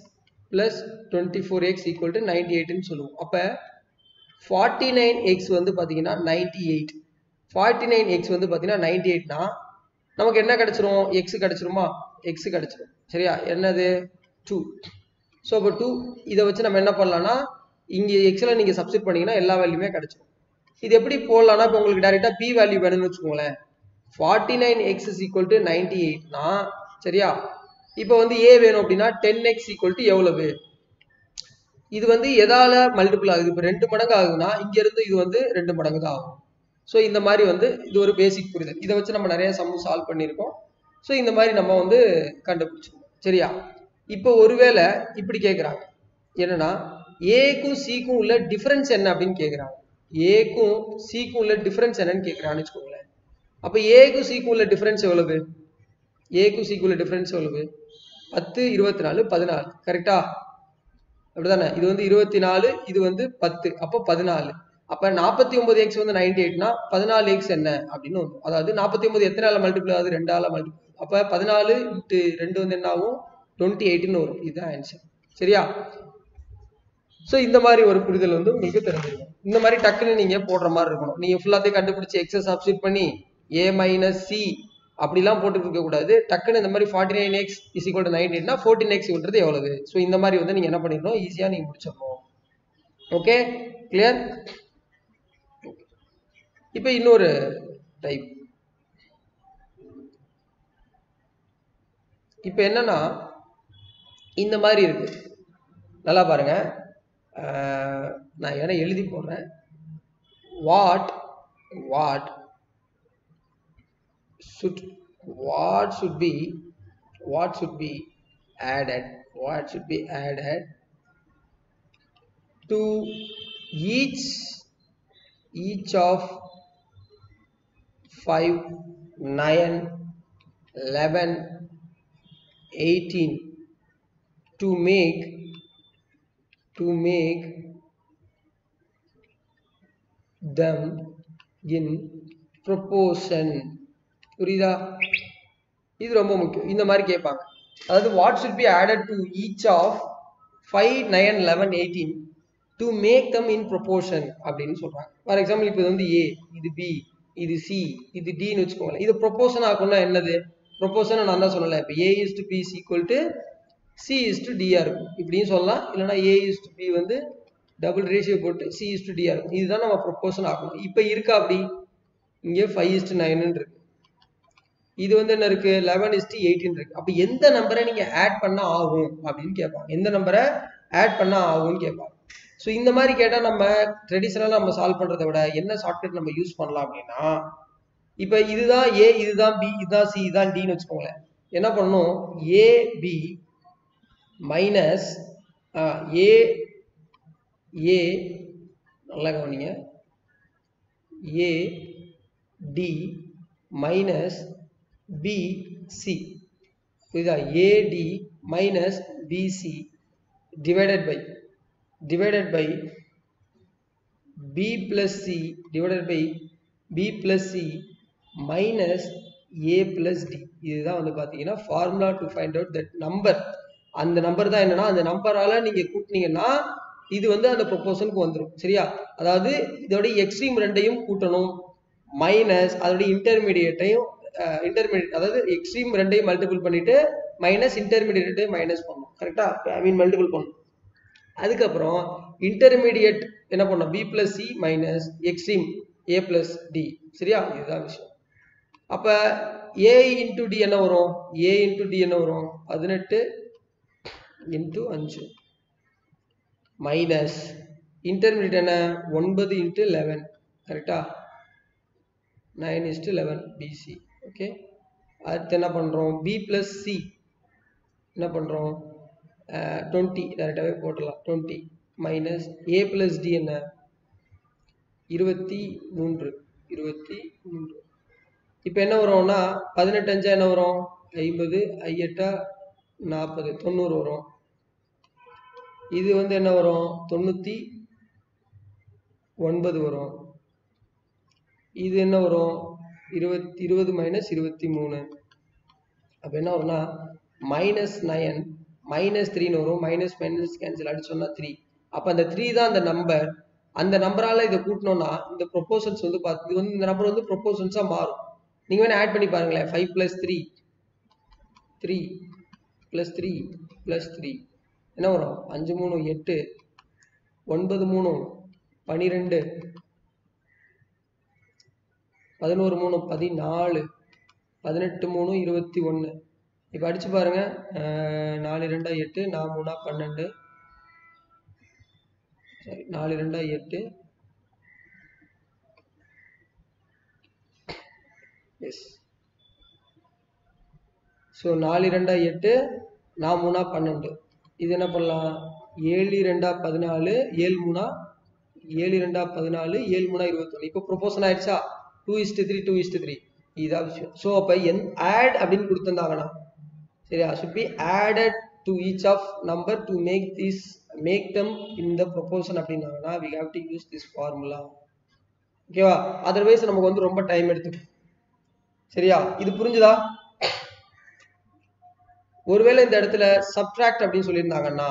plus twenty-four x equal to ninety-eight ன்னு சொல்லுவோம். அப்ப forty-nine x வந்து பாத்தீங்கன்னா ninety-eight. forty-nine x வந்து பாத்தீங்கன்னா ninety-eight னா நமக்கு என்ன கிடைச்சிரும்? x கிடைச்சிருமா? x கிடைச்சிரும். சரியா? என்னது? two. சோ அப்ப two இத வச்சு நம்ம என்ன பண்ணலாம்னா இங்க x ல நீங்க சப்ஸ்டிட் பண்ணீங்கன்னா எல்லா வேல்யூமே கிடைச்சிரும். இது எப்படி போடலாம்னா இப்ப உங்களுக்கு டைரக்டா p வேல்யூ வேணும்னு வெச்சுக்கோங்களேன். forty-nine x is equal to ninety-eight னா சரியா? இப்போ வந்து a வேணும் அப்படினா ten x equal to எவ்வளவு? இது வந்து எதால மல்டிபிள் ஆகுது? இப்போ ரெண்டு மடங்கு ஆகுதுனா இங்க இருந்து இது வந்து ரெண்டு மடங்கு தான் ஆகும். சோ இந்த மாதிரி வந்து இது ஒரு பேசிக் புரிதல். இத வச்சு நம்ம நிறைய சம் சால்வ் பண்ணிருக்கோம். சோ இந்த மாதிரி நம்ம வந்து கண்டுபிடிச்சோம். சரியா? இப்போ ஒருவேளை இப்படி கேக்குறாங்க. என்னன்னா a க்கும் c க்கும் உள்ள டிஃபரன்ஸ் என்ன அப்படினு கேக்குறாங்க. a க்கும் c க்கும் உள்ள டிஃபரன்ஸ் என்னன்னு கேக்குறான்னு வெச்சுக்கோங்களேன். அப்ப a க்கும் c க்கும் உள்ள டிஃபரன்ஸ் எவ்வளவு? a க்கும் c க்கும் உள்ள டிஃபரன்ஸ் எவ்வளவு? ten இருபத்தி நாலு பதினாலு. கரெக்ட்டா? அப்படிதானே? இது வந்து இருபத்தி நாலு, இது வந்து ten. அப்ப பதினாலு. அப்ப forty-nine x வந்து ninety-eight னா fourteen x என்ன அப்படினு வரும். அதாவது forty-nine எத்தனால மல்டிப்ளை ஆகுது? two ஆல மல்டிப்ளை. அப்ப fourteen into two வந்து என்ன ஆகும்? twenty-eight ன்னு வரும். இதுதான் ஆன்சர். சரியா? சோ இந்த மாதிரி ஒரு புரிதல் வந்து உங்களுக்கு தெரிஞ்சிருக்கும். இந்த மாதிரி டக்குன்னு நீங்க போடுற மாதிரி இருக்கணும். நீங்க ஃபுல்லாத்தையும் கண்டுபிடிச்சு x சப்ஸ்டிட் பண்ணி a minus c அப்படிலாம் போட்டு இருக்க கூடாது. டக்குன்னு இந்த மாதிரி forty-nine x is equal to ninety-eight னா fourteen x ன்றது எவ்வளவு? சோ இந்த மாதிரி வந்து நீங்க என்ன பண்ணிரணும்? ஈஸியா நீங்க முடிச்சிரணும். ஓகே? கிளியர்? இப்போ இன்னொரு டைப். இப்போ என்னன்னா இந்த மாதிரி இருக்கு. நல்லா பாருங்க. நான் என்ன எழுதி போடுறேன். what what should what should be what should be added what should be added to each each of five, nine, eleven, eighteen to make to make them in proportion. புரியுதா? இது ரொம்ப முக்கியம். இந்த மாதிரி கேட்பாங்க. அதாவது what should be added to each of five, nine, eleven, eighteen to make them in proportion அப்படின்னு சொல்றாங்க. ஃபார் எக்ஸாம்பிள் இப்போ இது வந்து a, இது b, இது c, இது d ன்னு வெச்சுக்கோங்களேன். இது ப்ரொபோர்ஷன் ஆகணும்னா என்னது? ப்ரொபோர்ஷன் நான் தான் சொன்னல. இப்போ a is to b is equal to c is to d ஆ இருக்கும். இப்படியும் சொல்லலாம். இல்லனா a is to b வந்து டபுள் ரேஷியோ போட்டு c is to d ஆ இருக்கும். இதுதான் நம்ம ப்ரொபோர்ஷன் ஆகணும். இப்போ இருக்கா அப்படி? இங்க five is to nine ன்னு இருக்கு. இது வந்து என்ன இருக்கு? eleven is to eighteen இருக்கு. அப்ப எந்த நம்பரை நீங்க ஆட் பண்ணா ஆகும் அப்படினு கேட்பாங்க. எந்த நம்பரை ஆட் பண்ணா ஆகும்னு கேட்பாங்க. சோ இந்த மாதிரி கேட்டா நம்ம ட்ரெடிஷனலா நம்ம சால்வ் பண்றதை விட என்ன ஷார்ட்கட் நம்ம யூஸ் பண்ணலாம் அப்படினா இப்போ இதுதான் a, இதுதான் b, இதுதான் c, இதுதான் d ன்னு வெச்சுக்கோங்களேன். என்ன பண்ணனும்? a b minus a a நல்லா கவனிங்க. a d minus b c. புரியுதா? a d minus b c divided by divided by b plus c divided by b plus c minus a plus d. இதுதான் வந்து பாத்தீங்கன்னா formula to find out that number. அந்த number தான் என்னன்னா அந்த நம்பரால நீங்க கூட்டினீங்கன்னா இது வந்து அந்த ப்ரொபோர்ஷனுக்கு வந்துரும். சரியா? அதாவது இதோட எக்ஸ்ட்ரீம் ரெண்டையும் கூட்டணும் மைனஸ் அதோட இன்டர்மீடியேட்டையும் இன்டர்மீடியேட் அதாவது எக்ஸ்ட்ரீம் ரெண்டையும் மல்டிபிள் பண்ணிட்டு மைனஸ் இன்டர்மீடியேட்டையும் மைனஸ் பண்ணணும். கரெக்டா? ஐ மீன் மல்டிபிள் பண்ணணும். அதுக்கப்புறம் இன்டர்மீடியேட் என்ன பண்ணணும்? b plus c minus extreme a plus d. சரியா? இதுதான் விஷயம். அப்ப a into d என்ன வரும்? a into d என்ன வரும்? பதினெட்டு into அஞ்சு மைனஸ் இன்டர்மீடியேட் என்ன? ஒன்பது into eleven. கரெக்டா? nine is to eleven bc. ஓகே? அடுத்து என்ன பண்றோம்? b plus c என்ன பண்றோம்? twenty டைரக்டாவே போடலாம். twenty minus a plus d என்ன? இருபத்தி மூன்று இருபத்தி மூன்று. இப்போ என்ன வரும்னா பதினெட்டு அஞ்சா என்ன வரும்? ஐம்பது, ஐம்பது நாற்பது தொண்ணூறு வரும். இது வந்து என்ன வரும்? தொண்ணூத்தி ஒன்பது வரும். இது என்ன வரும்? இருபது இருபது மைனஸ் இருபத்தி மூணு. அப்ப என்ன வரும்னா மைனஸ் நைன் மைனஸ் த்ரீன்னு வரும். மைனஸ் மைனஸ் கேன்சல் அடிச்சோம்னா த்ரீ. அப்போ அந்த த்ரீ தான் அந்த நம்பர். அந்த நம்பரால் இதை கூட்டினோம்னா இந்த ப்ரொபோஷன்ஸ் வந்து பார்த்து இது வந்து இந்த நம்பர் வந்து ப்ரொபோஷன்ஸாக மாறும். நீங்கள் வேணால் ஆட் பண்ணி பாருங்களேன். Five plus three three plus three plus three என்ன வரும்? அஞ்சு மூணு எட்டு, ஒன்பது மூணு பனிரெண்டு, பதினோரு மூணு பதினாலு, பதினெட்டு மூணு இருபத்தி ஒன்று. இப்போ அடிச்சு பாருங்க. நாலு ரெண்டா எட்டு, நான் மூணா பன்னெண்டு, சரி நாலு ரெண்டா எட்டு, எஸ். ஸோ நாலு ரெண்டா எட்டு, நான் மூணா பன்னெண்டு. இது என்ன பண்ணலாம்? ஏழு ரெண்டா பதினாலு, ஏழு மூணா ஏழு ரெண்டா பதினாலு, ஏழு மூணா இருபத்தொன்று. இப்போ ப்ரொபோஷன் ஆயிடுச்சா? Two is to three two is to three இதான் விஷயம். ஸோ அப்போ என் ஆட் அப்படின்னு கொடுத்துருந்தாங்கன்னா சரியா, should be added to each of number to make this make them in the proportion அப்படின்னாங்கன்னா we have to use this formula. ஓகேவா? அதர்வைஸ் நமக்கு வந்து ரொம்ப டைம் எடுத்துக்கும். சரியா? இது புரிஞ்சுதா? ஒருவேளை இந்த இடத்துல சப்ட்ராக்ட் அப்படின்னு சொல்லியிருந்தாங்கன்னா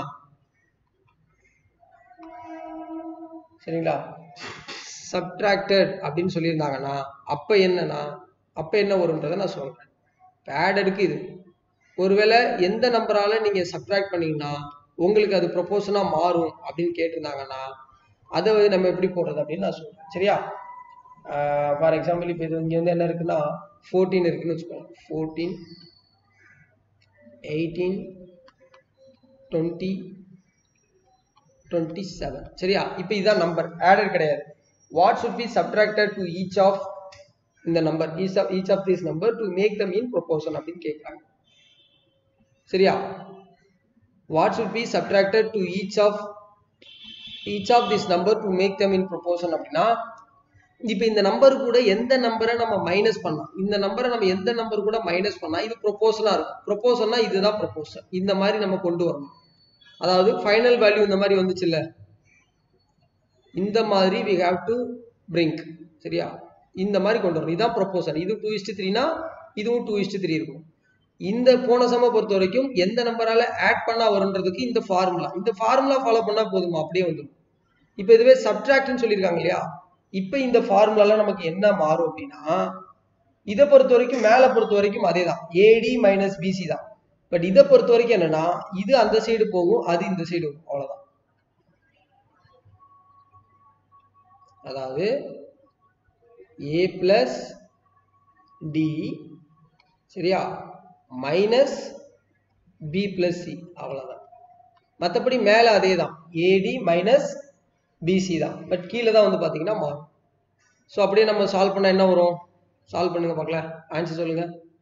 சரிங்களா, சப்ட்ராக்டட் அப்படின்னு சொல்லியிருந்தாங்கன்னா அப்ப என்னன்னா அப்ப என்ன வரும்ன்றதை நான் சொல்றேன். ஆடடுக்கு இது ஒருவேளை எந்த நம்பரால நீங்க சப்ட்ராக்ட் பண்ணீங்கன்னா உங்களுக்கு அது ப்ரொபோஷனா மாறும் அப்படின்னு கேட்டிருந்தாங்கன்னா அதை வந்து நம்ம எப்படி போடுறது அப்படின்னு நான் சொல்றேன். சரியா? ஃபார் எக்ஸாம்பிள் இப்போ இது இங்க வந்து என்ன இருக்குன்னா ஃபோர்டீன் இருக்குன்னு வச்சுக்கோங்க. Fourteen, eighteen, twenty, twenty seven. சரியா? இப்போ இதுதான் நம்பர், ஆடட் கிடையாது. What should be subtracted to each of இந்த number, each of each of this number to make them in proportion அப்படின்னு கேட்குறாங்க. சரியா? what should be subtracted to each of each of this number to make them in proportion அப்படின்னா இப்போ இந்த number கூட எந்த நம்பரை நம்ம மைனஸ் பண்ணலாம், இந்த நம்பரை நம்ம எந்த நம்பர் கூட மைனஸ் பண்ணா இது ப்ரொபோஷனா இருக்கும். ப்ரொபோஷன்னா இதுதான் ப்ரொபோஷன். இந்த மாதிரி நம்ம கொண்டு வரணும். அதாவது ஃபைனல் வேல்யூ இந்த மாதிரி வந்துச்சு இல்ல, இந்த மாதிரி we have to bring. சரியா? இந்த மாதிரி கொண்டு வரணும். இதுதான் ப்ரொபோஷன். இது டூ இஸ்டு த்ரீனா இதுவும் டூ இஸ்டு த்ரீ இருக்கும். இந்த போன சம பொறுத்த வரைக்கும் எந்த நம்பரால ஆட் பண்ணா வரும்ன்றதுக்கு இந்த ஃபார்முலா இந்த ஃபார்முலா ஃபாலோ பண்ணா போதுமா, அப்படியே வந்துடும். இப்போ இதுவே சப்ட்ராக்ட்னு சொல்லியிருக்காங்க இல்லையா, இப்போ இந்த ஃபார்முலால நமக்கு என்ன மாறும் அப்படின்னா இதை பொறுத்த வரைக்கும் மேலே பொறுத்த வரைக்கும் அதே தான், ஏடி மைனஸ் பிசி தான். பட் இதை பொறுத்த வரைக்கும் என்னன்னா இது அந்த சைடு போகும், அது இந்த சைடு போகும், அவ்வளவுதான். அதாவது ஏ பிளஸ் டி சரியா மைனஸ் பி பிளஸ் சி, அவ்வளவுதான். மற்றபடி மேலே அதே தான், ஏடி மைனஸ் பிசி தான். பட் கீழே தான் வந்து பார்த்தீங்கன்னா மாறும். ஸோ அப்படியே நம்ம சால்வ் பண்ண என்ன வரும்? சால்வ் பண்ணுங்க பார்க்கலாம். ஆன்சர் சொல்லுங்க.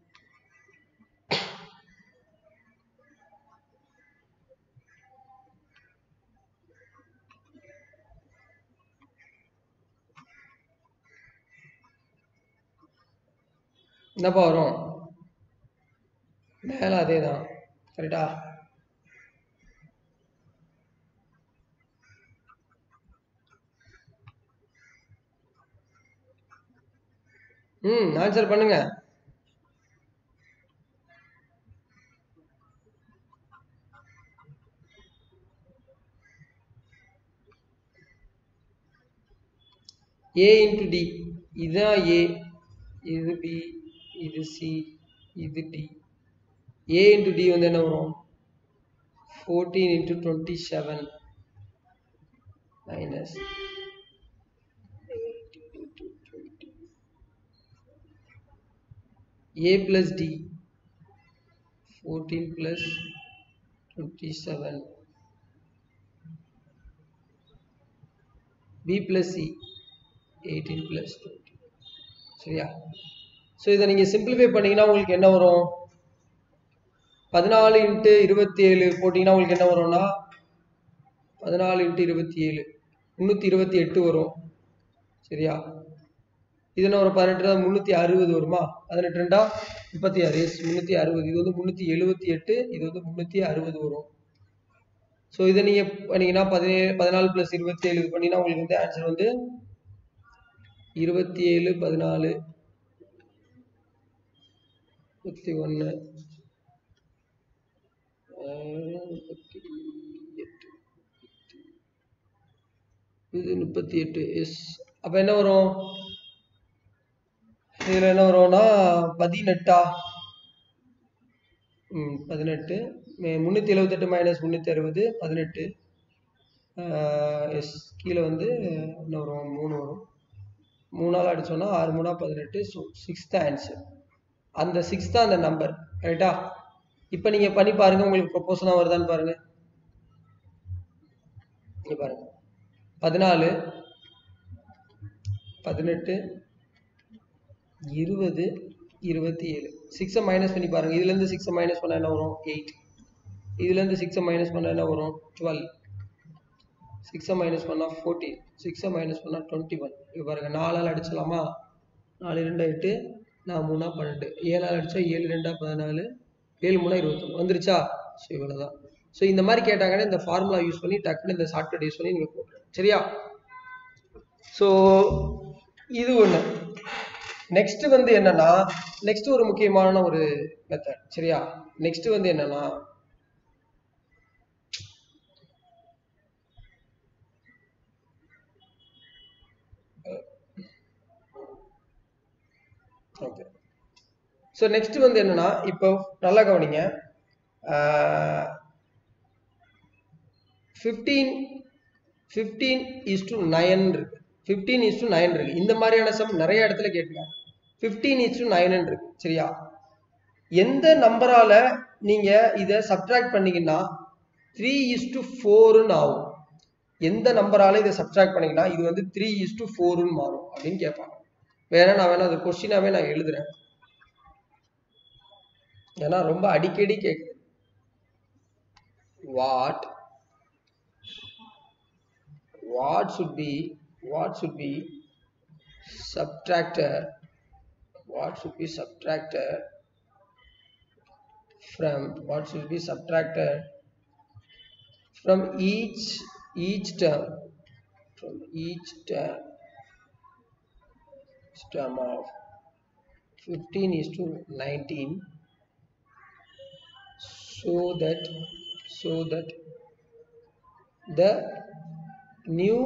என்னப்பா வரும்? மேல அதே தான். கரெக்டா? ம் ஆன்சர் பண்ணுங்க. ஏ இன்டு டி, இதுதான் ஏ, இது பி, இது சி, இது டி. ஏ இன்டு டி வந்து என்ன வரும்? Fourteen into twenty seven minus A plus D fourteen plus twenty seven B plus C eighteen plus twenty. சரியா? ஸோ இதை நீங்கள் சிம்பிளிஃபை பண்ணீங்கன்னா உங்களுக்கு என்ன வரும்? பதினாலு இன்ட்டு இருபத்தி ஏழு போட்டிங்கன்னா உங்களுக்கு என்ன வரும்னா பதினாலு இன்ட்டு இருபத்தி ஏழு முந்நூற்றி இருபத்தி எட்டு வரும். சரியா? இது என்ன ஒரு பதினெட்டு முந்நூற்றி அறுபது வருமா? பதினெட்டு ரெண்டா முப்பத்தி ஆறு, எஸ் முந்நூற்றி அறுபது. இது வந்து முந்நூற்றி எழுபத்தி எட்டு, இது வந்து முந்நூற்றி அறுபது வரும். ஸோ இதை நீங்கள் பண்ணீங்கன்னா பதினேழு பதினாலு ப்ளஸ் இருபத்தி ஏழு இது பண்ணிங்கன்னா உங்களுக்கு வந்து ஆன்சர் வந்து இருபத்தி ஏழு பதினாலு முப்பத்தி ஒன்று முப்பத்தி எட்டு இது முப்பத்தி எட்டு எஸ். அப்ப என்ன வரும் இதுல என்ன வரும்னா பதினெட்டா ம் பதினெட்டு முன்னூத்தி எழுபத்தி எட்டு மைனஸ் முன்னூத்தி அறுபது பதினெட்டு எஸ். கீழே வந்து என்ன வரும் மூணு வரும். மூணால் அடிச்சோம்னா ஆறு மூணா பதினெட்டு. ஸோ சிக்ஸ் தான் ஆன்சர். அந்த சிக்ஸ் தான் அந்த நம்பர் ரைட்டா. இப்போ நீங்க பண்ணி பாருங்க உங்களுக்கு ப்ரொபோஷனா வருதான்னு பாருங்க. இங்க பாருங்க பதினாலு பதினெட்டு இருபது இருபத்தி ஏழு. சிக்ஸை மைனஸ் பண்ணி பாருங்க. இதுல இருந்து சிக்ஸை மைனஸ் பண்ண என்ன வரும் எயிட். இதுல இருந்து சிக்ஸை மைனஸ் பண்ண என்ன வரும் டுவெல். சிக்ஸை மைனஸ் பண்ணா ஃபோர்டீன். சிக்ஸை மைனஸ் பண்ணா டுவெண்ட்டி ஒன். இது பாருங்க நாலால் அடிச்சலாமா நாலு ரெண்டா எட்டு நான் மூணா பன்னெண்டு. ஏழால் அடிச்சா ஏழு ரெண்டா பதினாலு ஏழு மூணா இருபத்தொன்று வந்துருச்சா. ஸோ இவ்வளவுதான். ஸோ இந்த மாதிரி கேட்டாங்கன்னா இந்த ஃபார்முலா யூஸ் பண்ணி டக்குன்னு இந்த ஷார்ட்கட் யூஸ் பண்ணி நீங்க போட்டுருங்க சரியா. ஸோ இது ஒண்ணு. நெக்ஸ்ட் வந்து என்னன்னா நெக்ஸ்ட் ஒரு முக்கியமான ஒரு மெத்தட் சரியா. நெக்ஸ்ட் வந்து என்னன்னா ஓகே. ஸோ நெக்ஸ்ட் வந்து என்னன்னா இப்போ நல்லா கவனிங்க. Fifteen fifteen is to nine இருக்கு. ஃபிஃப்டீன் இஸ் டு நைன் இருக்கு. இந்த மாதிரியான சம் நிறைய இடத்துல கேட்கலாம். ஃபிஃப்டீன் இஸ் டு நைன் இருக்கு சரியா. எந்த நம்பரால நீங்க இதை சப்ட்ராக்ட் பண்ணீங்கன்னா த்ரீ இஸ் டு ஃபோர்னு ஆகும். எந்த நம்பரால இதை சப்ட்ராக்ட் பண்ணீங்கன்னா இது வந்து த்ரீ இஸ் டு ஃபோர்னு மாறும் அப்படின்னு கேட்பாங்க. வேணா நான் வேணா அது கொஸ்டினாவே நான் எழுதுறேன் ஏன்னா ரொம்ப அடிக்கடி கேட்குது. What what should be what should be subtracted what should be subtracted from what should be subtracted from each each term from each term term of fifteen is to nineteen so that so that the new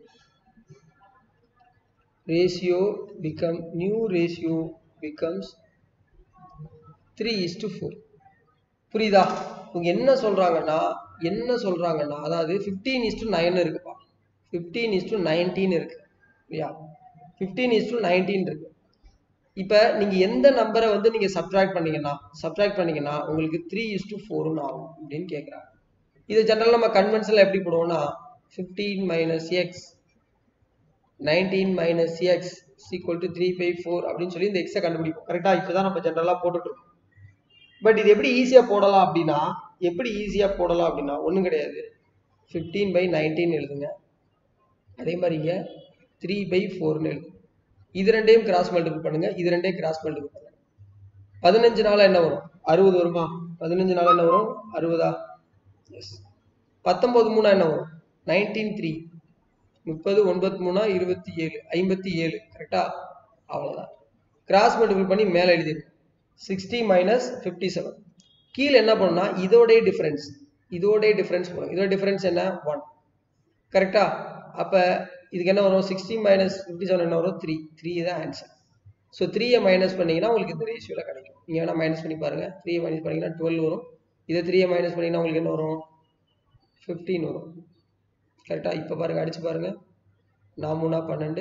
ratio become new ratio becomes three is to four. புரியுதா. இவங்க என்ன சொல்றாங்கன்னா என்ன சொல்றாங்கன்னா அதாவது fifteen is to nine இருக்குப்பா. fifteen is to nineteen இருக்கு இல்லையா. fifteen is to nineteen இருக்கு. இப்போ நீங்க எந்த நம்பரை வந்து நீங்க சப்ட்ராக்ட் பண்ணீங்கன்னா சப்ட்ராக்ட் பண்ணீங்கன்னா உங்களுக்கு three is to four ன்னு ஆகும் அப்படின்னு கேட்குறாங்க. இது ஜெனரல் நம்ம கன்வென்ஷன்ல எப்படி போடுவோம்னா fifteen minus x nineteen minus x is equal to three by four அப்படின்னு சொல்லி இந்த x கண்டுபிடிப்போம் கரெக்டா. இப்பதான் நம்ம ஜெனரலா போட்டுட்டு இருக்கோம். பட் இது எப்படி ஈஸியா போடலாம் அப்படின்னா எப்படி ஈஸியா போடலாம் அப்படின்னா ஒண்ணும் கிடையாது. fifteen by nineteen எழுதுங்க. அதே மாதிரி இங்க three by four ன்னு எழுதுங்க. இது ரெண்டையும் கிராஸ் மல்டிபிள் பண்ணுங்க. இது ரெண்டையும் கிராஸ் மல்டிபிள் பண்ணுங்க. பதினஞ்சு நாளா என்ன வரும் அறுபது வருமா. பதினஞ்சு நாளா என்ன வரும் அறுபதா. எஸ். பத்தொன்பது மூணா என்ன வரும் நைன்டீன் த்ரீ. முப்பது ஒன்பது மூணா இருபத்தி ஏழு ஐம்பத்தி ஏழு கரெக்டா. அவ்வளவுதான். கிராஸ் மல்டிபிள் பண்ணி மேல எழுதிருக்கு. Sixty minus fifty seven. கீழே என்ன பண்ணா இதோடைய டிஃபரன்ஸ் இதோடைய டிஃபரன்ஸ் போடும். இதோட டிஃபரன்ஸ் என்ன ஒன் கரெக்டா. அப்ப இதுக்கு என்ன வரும் சிக்ஸ்டி மைனஸ் பிப்டி செவன் என்ன வரும் த்ரீ. த்ரீ தான் ஆன்சர். ஸோ த்ரீயை மைனஸ் பண்ணீங்கன்னா உங்களுக்கு இந்த ரேஷியோல கிடைக்கும். நீங்க வேணா மைனஸ் பண்ணி பாருங்க. த்ரீயை மைனஸ் பண்ணீங்கன்னா டுவெல் வரும். இதை த்ரீயை மைனஸ் பண்ணீங்கன்னா உங்களுக்கு என்ன வரும் ஃபிஃப்டீன் வரும் கரெக்டா. இப்போ பாருங்க அடிச்சு பாருங்க. நான் மூணா பன்னெண்டு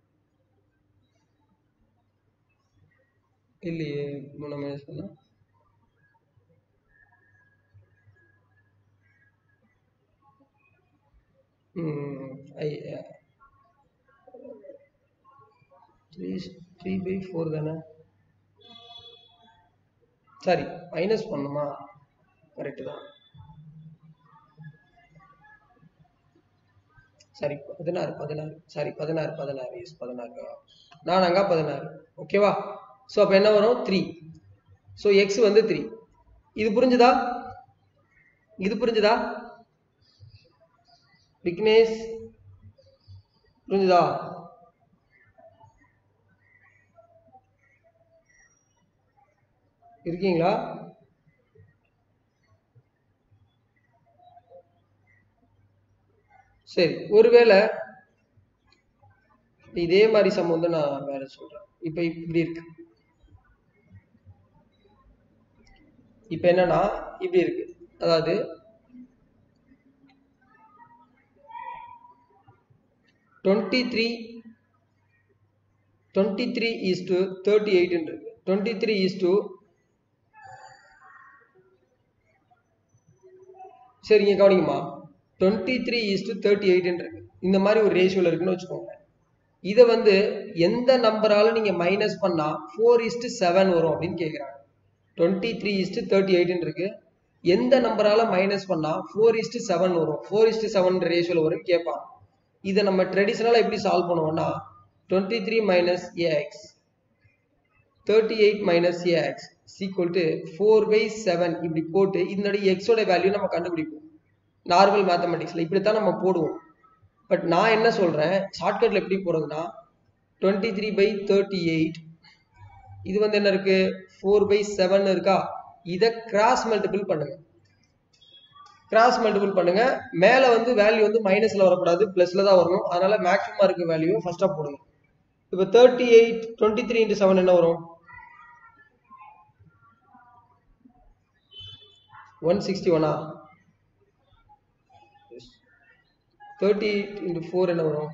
இல்லையே மூணா மைனஸ் பண்ணா த்ரீ த்ரீ பை ஃபோர் தானே. சரி மைனஸ் பண்ணுமா கரெக்டு தான். சரி பதினாறு பதினாறு சாரி பதினாறு பதினாறு எஸ் பதினாறு நானாங்க பதினாறு ஓகேவா. ஸோ அப்போ என்ன வரும் த்ரீ. ஸோ எக்ஸ் வந்து த்ரீ. இது புரிஞ்சுதா இது புரிஞ்சுதா விக்னேஷ் புரிஞ்சுதா. இருக்கீங்களா சரி, ஒருவேளை இதே மாதிரி சம் வந்து நான் வேற சொல்றேன். இப்ப இப்படி இருக்கு. இப்ப என்னன்னா இப்படி இருக்கு. அதாவது twenty three twenty three is to thirty eight இருக்கு. டுவெண்ட்டி த்ரீ இஸ் டு சரிங்க கவனிக்குமா, twenty three is to thirty eight இருக்கு. இந்த மாதிரி ஒரு ரேஷியோல இருக்குன்னு வச்சுக்கோங்க. இதை வந்து எந்த நம்பரால நீங்க மைனஸ் பண்ணா ஃபோர் இஸ்டு செவன் வரும் அப்படின்னு கேட்குறாங்க. Twenty three is to thirty eight இருக்கு. எந்த நம்பரால மைனஸ் பண்ணா ஃபோர் இஸ்டு செவன் வரும், ஃபோர் இஸ்டு செவன் ரேஷியோல வரும் கேட்பாங்க. இதை நம்ம ட்ரெடிஷனலா எப்படி சால்வ் பண்ணுவோம்னா twenty three minus a x thirty eight minus a x equal to four by seven இப்படி போட்டு இதனுடைய எக்ஸோட வேல்யூ நம்ம கண்டுபிடிப்போம். நார்மல் மேத்தமெட்டிக்ஸ்ல இப்படித்தான் நம்ம போடுவோம். பட் நான் என்ன சொல்றேன், ஷார்ட்கட்ல எப்படி போறதுன்னா twenty three by thirty eight இது வந்து என்ன இருக்கு ஃபோர் பை செவன் இருக்கா, இதை கிராஸ் மல்டிபிள் பண்ணுங்க. கிராஸ் மல்டிபிள் பண்ணுங்க. மேல வந்து வேல்யூ வந்து மைனஸ்ல வரக்கூடாது, பிளஸ்ல தான் வரணும். அதனால மேக்ஸிமம் இருக்க வேல்யூ ஃபர்ஸ்டா போடுங்க. இப்போ thirty eight twenty three into seven என்ன வரும், ஒன் சிக்ஸ்டி ஒன்னா. தேர்ட்டி எயிட் இன்டு ஃபோர் என்ன வரும்,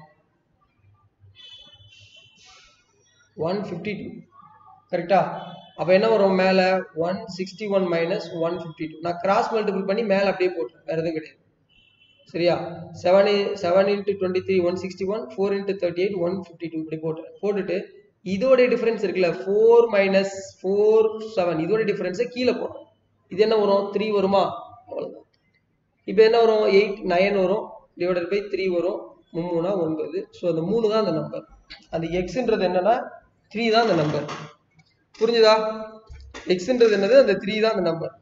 ஒன் ஃபிஃப்டி டூ. கரெக்டா? அப்ப என்ன வரும் மேல one sixty one minus one fifty two. நான் கிராஸ் மல்டிபிள் பண்ணி மேல அப்படியே போட்டுறேன், வேற எதுவும் கிடையாது. சரியா? Seven seven into twenty three one sixty one, four into thirty eight one fifty two இப்படி போட்டுறேன். போட்டுட்டு இதோட டிஃபரன்ஸ் இருக்குல்ல ஃபோர் மைனஸ் ஃபோர் செவன், இதோட டிஃபரன்ஸை கீழே போடுறேன். இது என்ன வரும் த்ரீ வருமா, அவ்வளவுதான். இப்போ என்ன வரும் எயிட் நைன் வரும், டிவைடட் பை த்ரீ வரும், மூணுனா ஒன்பது. ஸோ அந்த மூணு தான் அந்த நம்பர். அந்த எக்ஸ்ன்றது என்னன்னா த்ரீ தான் அந்த நம்பர். புரிஞ்சுதா? எக்ஸ்ன்றது என்னது, அந்த த்ரீ தான் அந்த நம்பர்.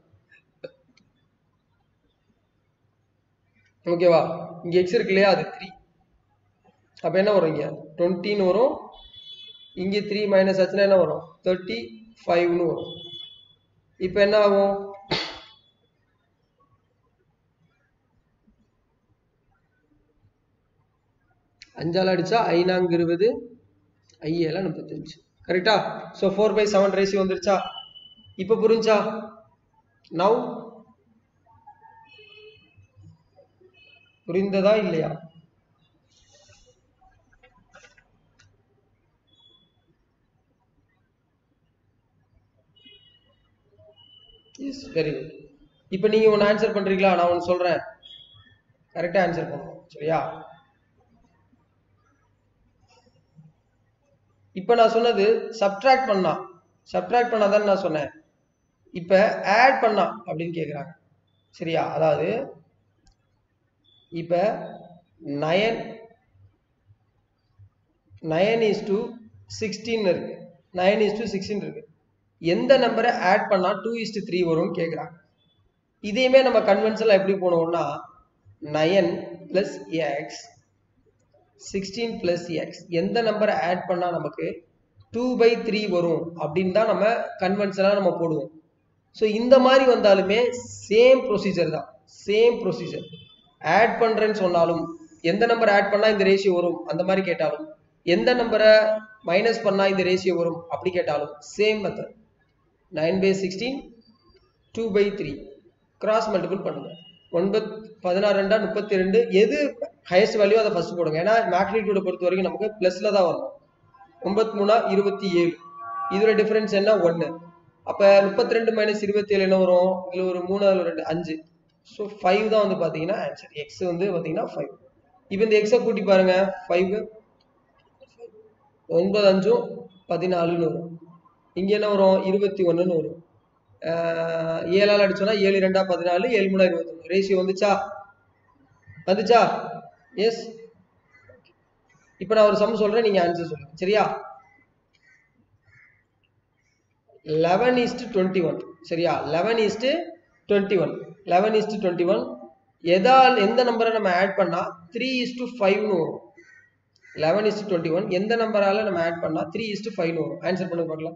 ஓகேவா? இங்க எக்ஸ் இருக்கு இல்லையா, அது த்ரீ. அப்ப என்ன வரும் இங்க டுவெண்ட்டின்னு வரும். இங்க த்ரீ மைனஸ் ஆச்சுன்னா என்ன வரும் தேர்ட்டி ஃபைவ்னு வரும். இப்ப என்ன ஆகும், அஞ்சால அடிச்சா ஐநாங்க இருபது, ஐஏல முப்பத்தஞ்சு. கரெக்டா? So four by seven ratio வந்துருச்சா? இப்ப புரிஞ்சா? நவ் புரிந்ததா இல்லையா? Yes, very good. இப்ப நீங்க ஒன்னு ஆன்சர் பண்றீங்களா, நான் ஒன்னு சொல்றேன், கரெக்டா ஆன்சர் பண்ணணும். சரியா? இப்ப நான் சொன்னது சப்ட்ராக்ட் பண்ணா, சப்ட்ராக்ட் பண்ணாதான் நான் சொன்னேன். இப்ப ஆட் பண்ணா அப்படின்னு கேக்குறாங்க. சரியா? அதாவது இப்ப nine nine is to sixteen இருக்கு, நயன் இஸ் டு சிக்ஸ்டீன் இருக்கு. எந்த நம்பரை ஆட் பண்ணா டூ இஸ் டு த்ரீ வரும்னு கேக்குறாங்க. இதையுமே நம்ம கன்வென்ஷன்ல எப்படி போனோம்னா nine plus x sixteen plus x, எந்த நம்பரை ஆட் பண்ணா நமக்கு டூ பை த்ரீ வரும் அப்படின்னு தான் நம்ம கன்வென்ஷனா நம்ம போடுவோம். ஸோ இந்த மாதிரி வந்தாலுமே சேம் ப்ரொசீஜர் தான், சேம் ப்ரொசீஜர். ஆட் பண்றேன்னு சொன்னாலும் எந்த நம்பர் ஆட் பண்ணா இந்த ரேஷியோ வரும் அந்த மாதிரி கேட்டாலும், எந்த நம்பரை மைனஸ் பண்ணா இந்த ரேஷியோ வரும் அப்படி கேட்டாலும் same method. Nine by sixteen two by three cross multiple பண்ணுங்க. ஒன்பது பதினாறு ரெண்டா முப்பத்தி ரெண்டு, எது ஹையஸ்ட் வேல்யூ அதை ஃபர்ஸ்ட் போடுங்க. ஏன்னா மேக்னிடியூட பொறுத்த வரைக்கும் நமக்கு பிளஸ்ல தான் வரும். ஒன்பத்தி மூணா இருபத்தி ஏழு, இதோட டிஃபரன்ஸ் என்ன ஒன்னு. அப்ப முப்பத்தி ரெண்டு மைனஸ் இருபத்தி ஏழு என்ன வரும், இதுல ஒரு மூணு அதுல ரெண்டு அஞ்சு. ஸோ ஃபைவ் தான் வந்து பாத்தீங்கன்னா ஆன்சர். எக்ஸ் வந்து பாத்தீங்கன்னா ஃபைவ். இப்போ இந்த எக்ஸை கூட்டி பாருங்க, ஃபைவ் ஒன்பது அஞ்சும் பதினாலுன்னு வரும். இங்க என்ன வரும் இருபத்தி ஒண்ணுன்னு வரும். ஏழால் அடிச்சோம்னா ஏழு ரெண்டா பதினாலு, ஏழு மூணா இருபத்தி ஒண்ணு. ரேஷியோ வந்துச்சா, வந்துச்சா? எஸ். இப்ப நான் ஒரு சம் சொல்றேன், நீங்க ஆன்சர் சொல்லுங்க. சரியா? Eleven is to twenty one. சரியா? Eleven is to twenty one, eleven is to twenty one. எதால் எந்த நம்பரை நம்ம ஆட் பண்ணா த்ரீ is to ஃபைவ்னு வரும். Eleven is to twenty one எந்த நம்பரால நம்ம ஆட் பண்ணா த்ரீ is to ஃபைவ்னு வரும். ஆன்சர் பண்ணுங்க பார்க்கலாம்.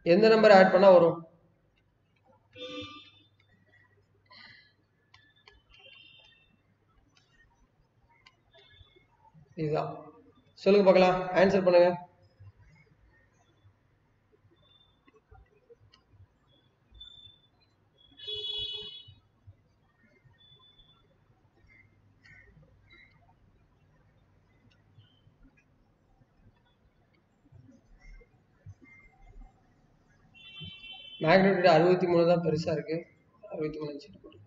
எந்த நம்பர் ஆட் பண்ணா வரும்? இதுதான். சொல்லுங்க பார்க்கலாம், ஆன்சர் பண்ணுங்க. மேக்னிடியூட் அறுபத்தி மூணு தான் பெருசா இருக்கு. அறுபத்தி மூணு இன்ச்சு போட்டு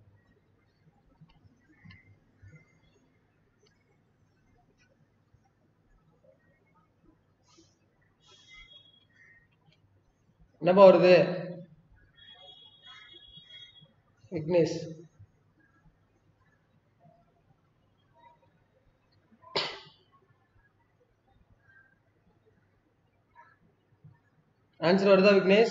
என்னப்பா வருது விக்னேஷ்? ஆன்சர் வருதா விக்னேஷ்?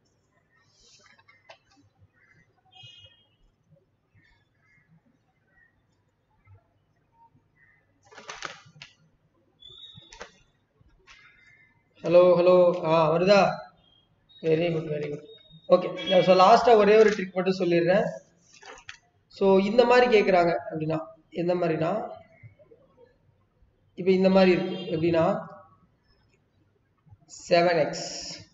ஹலோ ஹலோ ஆ வருதா? Very good very good. Okay, so லாஸ்ட்டாக ஒரே ஒரு ட்ரிக் மட்டும் சொல்லிடுறேன். ஸோ இந்த மாதிரி கேட்குறாங்க அப்படின்னா எந்த மாதிரினா, இப்போ இந்த மாதிரி இருக்கு எப்படின்னா seven x.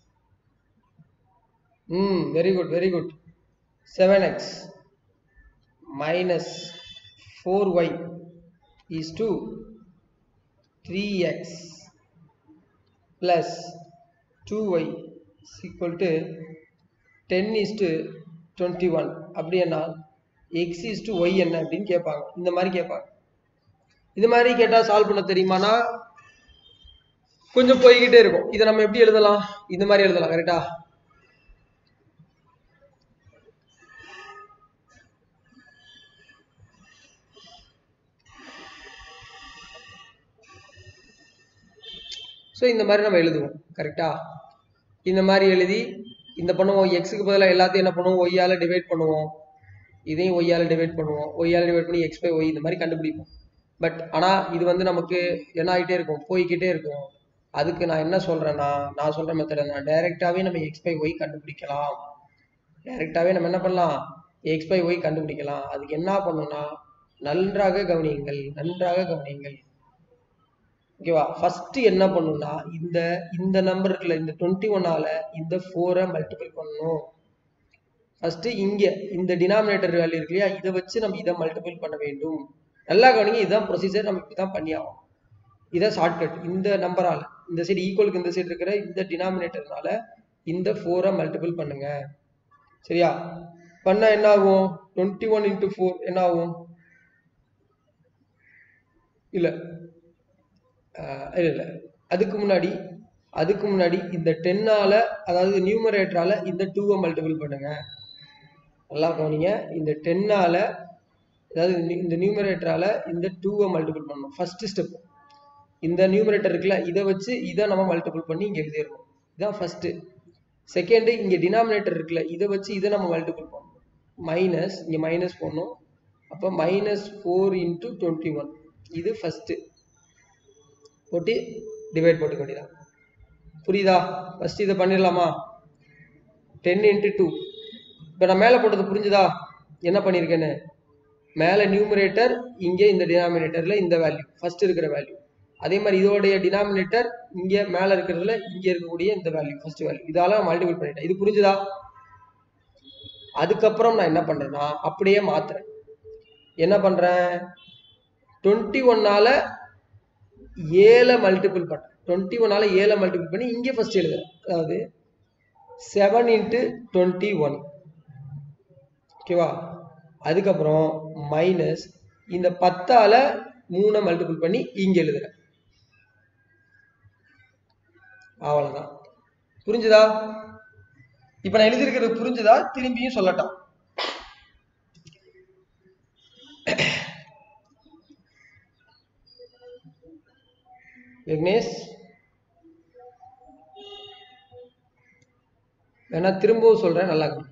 Hmm very good very good. Seven x minus four y is to three x plus two y is equal to ten is to twenty-one. அப்படின்னா x is to y என்ன அப்படின்னு கேட்பாங்க. இந்த மாதிரி கேட்பாங்க. இந்த மாதிரி கேட்டா சால்வ் பண்ண தெரியுமானா கொஞ்சம் போய்கிட்டே இருக்கும். இதை நம்ம எப்படி எழுதலாம்? இந்த மாதிரி எழுதலாம். கரெக்டா? ஸோ இந்த மாதிரி நம்ம எழுதுவோம். கரெக்டா? இந்த மாதிரி எழுதி இந்த பண்ணுவோம். எக்ஸுக்கு பதிலாக எல்லாத்தையும் என்ன பண்ணுவோம்? ஒய்யால டிவைட் பண்ணுவோம். இதையும் ஒய்யால டிவைட் பண்ணுவோம். ஒய்யால டிவைட் பண்ணி எக்ஸ் பை ஒய் இந்த மாதிரி கண்டுபிடிப்போம். பட் ஆனால் இது வந்து நமக்கு என்ன ஆகிட்டே இருக்கும்? போய்கிட்டே இருக்கும். அதுக்கு நான் என்ன சொல்றேன்னா, நான் சொல்ற மெத்தட் என்ன, டைரெக்டாகவே நம்ம எக்ஸ் பை ஒய் கண்டுபிடிக்கலாம். டைரெக்டாகவே நம்ம என்ன பண்ணலாம்? எக்ஸ் பை ஒய் கண்டுபிடிக்கலாம். அதுக்கு என்ன பண்ணணும்னா, நன்றாக கவனியுங்கள், நன்றாக கவனியுங்கள். ஓகேவா? ஃபர்ஸ்ட் என்ன பண்ணணும்னா, இந்த இந்த நம்பர் இருக்குல்ல, இந்த டுவெண்ட்டி ஒன்னால இந்த ஃபோரை மல்டிபிள் பண்ணணும். ஃபர்ஸ்ட் இங்க இந்த டினாமினேட்டர் வேல்யூ இருக்கு இல்லையா, இதை வச்சு நம்ம இதை மல்டிபிள் பண்ண வேண்டும். நல்லா கவனிங்க, இதுதான் ப்ரொசீஜர். நம்ம இப்படிதான் பண்ணி ஆகும். இதை ஷார்ட்கட். இந்த நம்பரால இந்த சைடு ஈக்குவலுக்கு இந்த சைடு இருக்கிற இந்த டினாமினேட்டர்னால இந்த ஃபோரை மல்டிபிள் பண்ணுங்க. சரியா? பண்ணா என்ன ஆகும்? டுவெண்ட்டி ஒன் இன்டூ ஃபோர் என்ன ஆகும்? இல்ல இல்ல அதுக்கு முன்னாடி அதுக்கு முன்னாடி இந்த டென்னால, அதாவது நியூமரேட்டரால இந்த டூவை மல்டிபிள் பண்ணுங்க. நல்லா கவனிங்க, இந்த டென்னால, அதாவது இந்த நியூமரேட்டரால இந்த டூவை மல்டிபிள் பண்ணணும். First step. இந்த நியூமரேட்டர் இருக்குல்ல, இதை வச்சு இதை நம்ம மல்டிபிள் பண்ணி இங்க எழுதிடணும். இதான் ஃபர்ஸ்ட். செகண்ட், இங்க டினாமினேட்டர் இருக்குல்ல, இதை வச்சு இதை நம்ம மல்டிபிள் பண்ணணும். மைனஸ், இங்க மைனஸ் பண்ணணும். அப்போ minus four into twenty one. இது ஃபர்ஸ்ட் போட்டு டிவைட் போட்டுக்க வேண்டியதான். புரியுதா? ஃபர்ஸ்ட் இதை பண்ணிடலாமா? Ten into two. இப்போ நான் மேலே போட்டது புரிஞ்சுதா என்ன பண்ணியிருக்கேன்னு? மேலே நியூமரேட்டர், இங்கே இந்த டினாமினேட்டர்ல இந்த வேல்யூ ஃபர்ஸ்ட் இருக்கிற வேல்யூ. அதே மாதிரி இதோடைய டினாமினேட்டர் இங்கே மேலே இருக்கிறதுல இங்கே இருக்கக்கூடிய இந்த வேல்யூ ஃபர்ஸ்ட் வேல்யூ. இதால மல்டிபிள் பண்ணிட்டேன். இது புரிஞ்சுதா? அதுக்கப்புறம் நான் என்ன பண்றேன்னா, அப்படியே மாத்துறேன். என்ன பண்றேன்? டுவெண்ட்டி ஒன்னால ஏழை மல்டிபிள் பண்ணேன். டுவெண்ட்டி ஒன்னால ஏழை மல்டிபிள் பண்ணி இங்கே ஃபர்ஸ்ட் எழுதுறேன். அதாவது செவன் இன்ட்டு டுவெண்ட்டி ஒன். ஓகேவா? அதுக்கப்புறம் மைனஸ் இந்த பத்தால மூணை மல்டிபிள் பண்ணி இங்க எழுதுறேன். அவ்வளவுதான். புரிஞ்சுதா? இப்ப நான் எழுதியிருக்கிறது புரிஞ்சுதா? திரும்பியும் சொல்லட்டும். விக்னேஷ் வேணா திரும்பவும் சொல்றேன், நல்லா இருக்கு.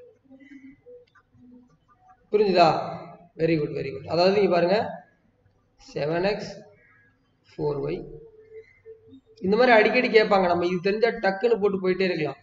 புரிஞ்சுதா? Very good very good. அதாவது நீங்க பாருங்க, செவன் எக்ஸ் ஃபோர் ஒய். இந்த மாதிரி அடிக்கடி கேட்பாங்க, நம்ம இது தெரிஞ்சா டக்குன்னு போட்டு போயிட்டே இருக்கலாம்.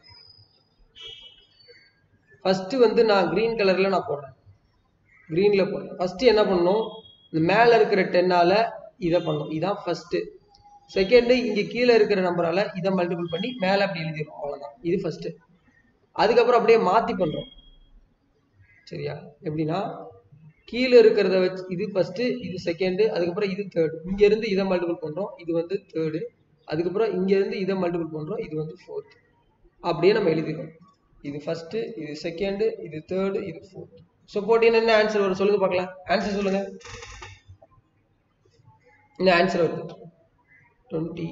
ஃபர்ஸ்ட் வந்து நான் கிரீன் கலர்ல நான் போடுறேன், கிரீன்ல போடுறேன். ஃபர்ஸ்ட் என்ன பண்ணணும், இந்த மேல இருக்கிற டென்னால இதை பண்ணும், இதான் ஃபர்ஸ்ட். செகண்ட் இங்க கீழே இருக்கிற நம்பரால இதை மல்டிபிள் பண்ணி மேல அப்படி எழுதிடும், அவ்வளவுதான். இது ஃபர்ஸ்ட். அதுக்கப்புறம் அப்படியே மாத்தி பண்றோம், சரியா? எப்படின்னா கீழே இருக்கிறத வச்சு இது ஃபர்ஸ்ட், இது செகண்ட், அதுக்கப்புறம் இது தேர்ட். இங்க இருந்து இதை மல்டிபிள் பண்றோம், இது வந்து தேர்டு. அதுக்கப்புறம் இங்க இருந்து இதை மல்டிபிள் பண்றோம், இது வந்து ஃபோர்த். அப்படியே நம்ம எழுதிடும். இது ஃபர்ஸ்ட், இது செகண்ட், இது தேர்டு, இது ஃபோர்த். ஸோ போட்டீங்கன்னா என்ன ஆன்சர் வரும் சொல்லுங்க பார்க்கலாம். ஆன்சர் சொல்லுங்க. என்ன ஆன்சர் வருது? Twenty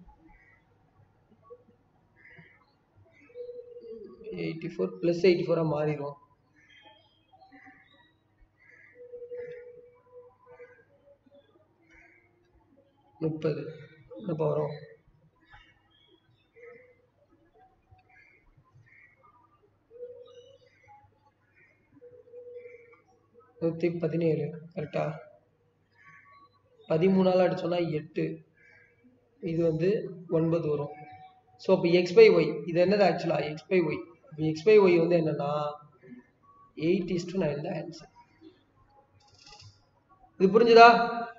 eighty four plus eighty ஃபோரா மாறிடும். முப்பது எப்போ வரும்? நூற்றி பதினேழு கரெக்டா? பதிமூணால் அடிச்சோன்னா எட்டு, இது வந்து ஒன்பது வரும். ஸோ இப்போ எக்ஸ் பை ஒய் இது என்னது ஆக்சுவலா? X by y. X by y வந்து என்னன்னா எயிட் இஸ் டு நைன் தான் ஆன்சர். இது புரிஞ்சுதா?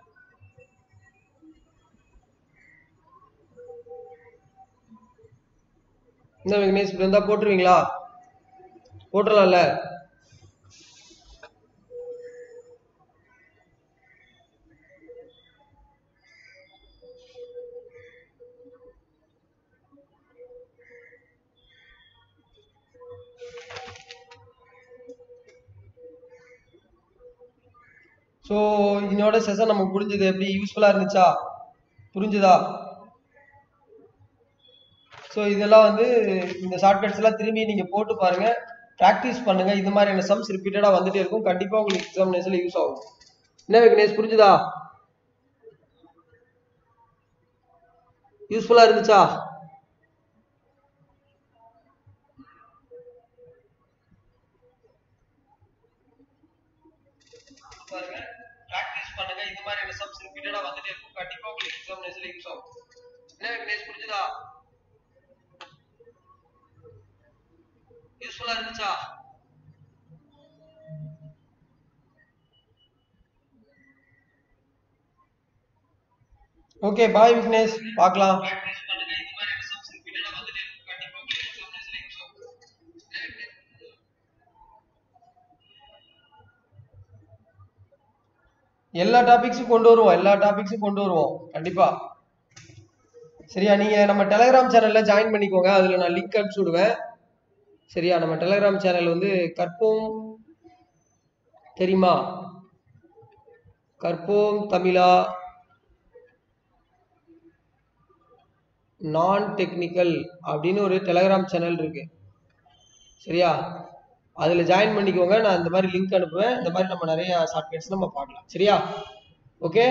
என்ன விக்னேஷ் இப்படி இருந்தா போட்டுருவீங்களா? போட்டுடலாம்ல? ஸோ இதனோட செஷன் நமக்கு புரிஞ்சது. எப்படி யூஸ்ஃபுல்லாக இருந்துச்சா? புரிஞ்சுதா? ஸோ இதெல்லாம் வந்து இந்த ஷார்ட்கட்ஸ் எல்லாம் திரும்பி நீங்கள் போட்டு பாருங்க, ப்ராக்டிஸ் பண்ணுங்க. இது மாதிரியான சம்ஸ் ரிப்பீட்டடாக வந்துட்டே இருக்கும், கண்டிப்பாக உங்களுக்கு எக்ஸாமினேஷன்ல யூஸ் ஆகும். என்ன விக்னேஷ் புரிஞ்சுதா? யூஸ்ஃபுல்லாக இருந்துச்சா? ப்ராக்டிஸ் பண்ணுங்க. இது மாதிரியான சம்ஸ் ரிப்பீட்டடா வந்துட்டே இருக்கும், கண்டிப்பா உங்களுக்கு எக்ஸாமினேஷன்ல யூஸ் ஆகும். என்ன விக்னேஷ் புரிஞ்சுதா? யூஸ்ஃபுல்லா இருந்துச்சா? ஓகே பாய் விக்னேஷ், பார்க்கலாம். ப்ராக்டிஸ் பண்ணுங்க. இது மாதிரியான சம்ஸ் ரிப்பீட்டடா வந்துட்டே இருக்கும், கண்டிப்பா உங்களுக்கு எக்ஸாமினேஷன்ல யூஸ் ஆகும். எல்லா டாபிக்ஸும் கொண்டு வருவோம், எல்லா டாபிக்ஸும் கொண்டு வருவோம் கண்டிப்பா. சரியா? நீங்க நம்ம டெலிகிராம் சேனல்ல ஜாயின் பண்ணிக்கோங்க, அதுல நான் லிங்க் அனுப்பிச்சு விடுவேன். சரியா? நம்ம டெலிகிராம் சேனல் வந்து கற்போம் தெரியுமா? கற்போம் தமிழா நான் டெக்னிக்கல் அப்படின்னு ஒரு டெலிகிராம் சேனல் இருக்கு. சரியா? அதுல ஜாயின் பண்ணிக்கோங்க, நான் இந்த மாதிரி லிங்க் அனுப்புவேன். இந்த மாதிரி நம்ம நிறைய ஷார்ட்கட்ஸ் நம்ம பார்க்கலாம். சரியா? ஓகே,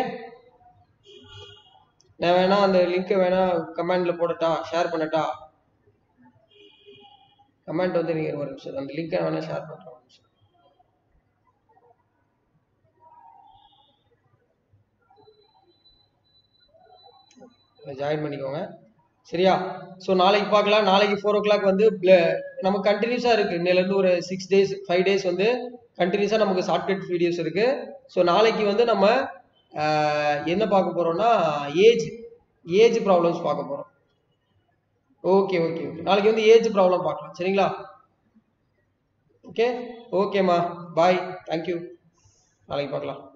நான் வேணா அந்த லிங்கை வேணா கமெண்ட்ல போடட்டா, ஷேர் பண்ணட்டா? கமெண்ட் வந்து நீங்க ஒரு நிமிஷம் அந்த லிங்கை வேணா ஷேர் பண்றேன். ஜாயின் பண்ணிக்கோங்க. சரியா? ஸோ நாளைக்கு பார்க்கலாம். நாளைக்கு ஃபோர் ஓ கிளாக் வந்து நமக்கு கண்டினியூஸாக இருக்குது. இன்னிலேருந்து ஒரு சிக்ஸ் டேஸ் ஃபைவ் டேஸ் வந்து கண்டினியூஸாக நமக்கு ஷார்ட்கட் வீடியோஸ் இருக்குது. ஸோ நாளைக்கு வந்து நம்ம என்ன பார்க்க போகிறோம்னா ஏஜ் ஏஜ் ப்ராப்ளம்ஸ் பார்க்க போகிறோம். ஓகே ஓகே ஓகே நாளைக்கு வந்து ஏஜ் ப்ராப்ளம் பார்க்கலாம். சரிங்களா? ஓகே ஓகேம்மா, பாய், தேங்க்யூ. நாளைக்கு பார்க்கலாம்.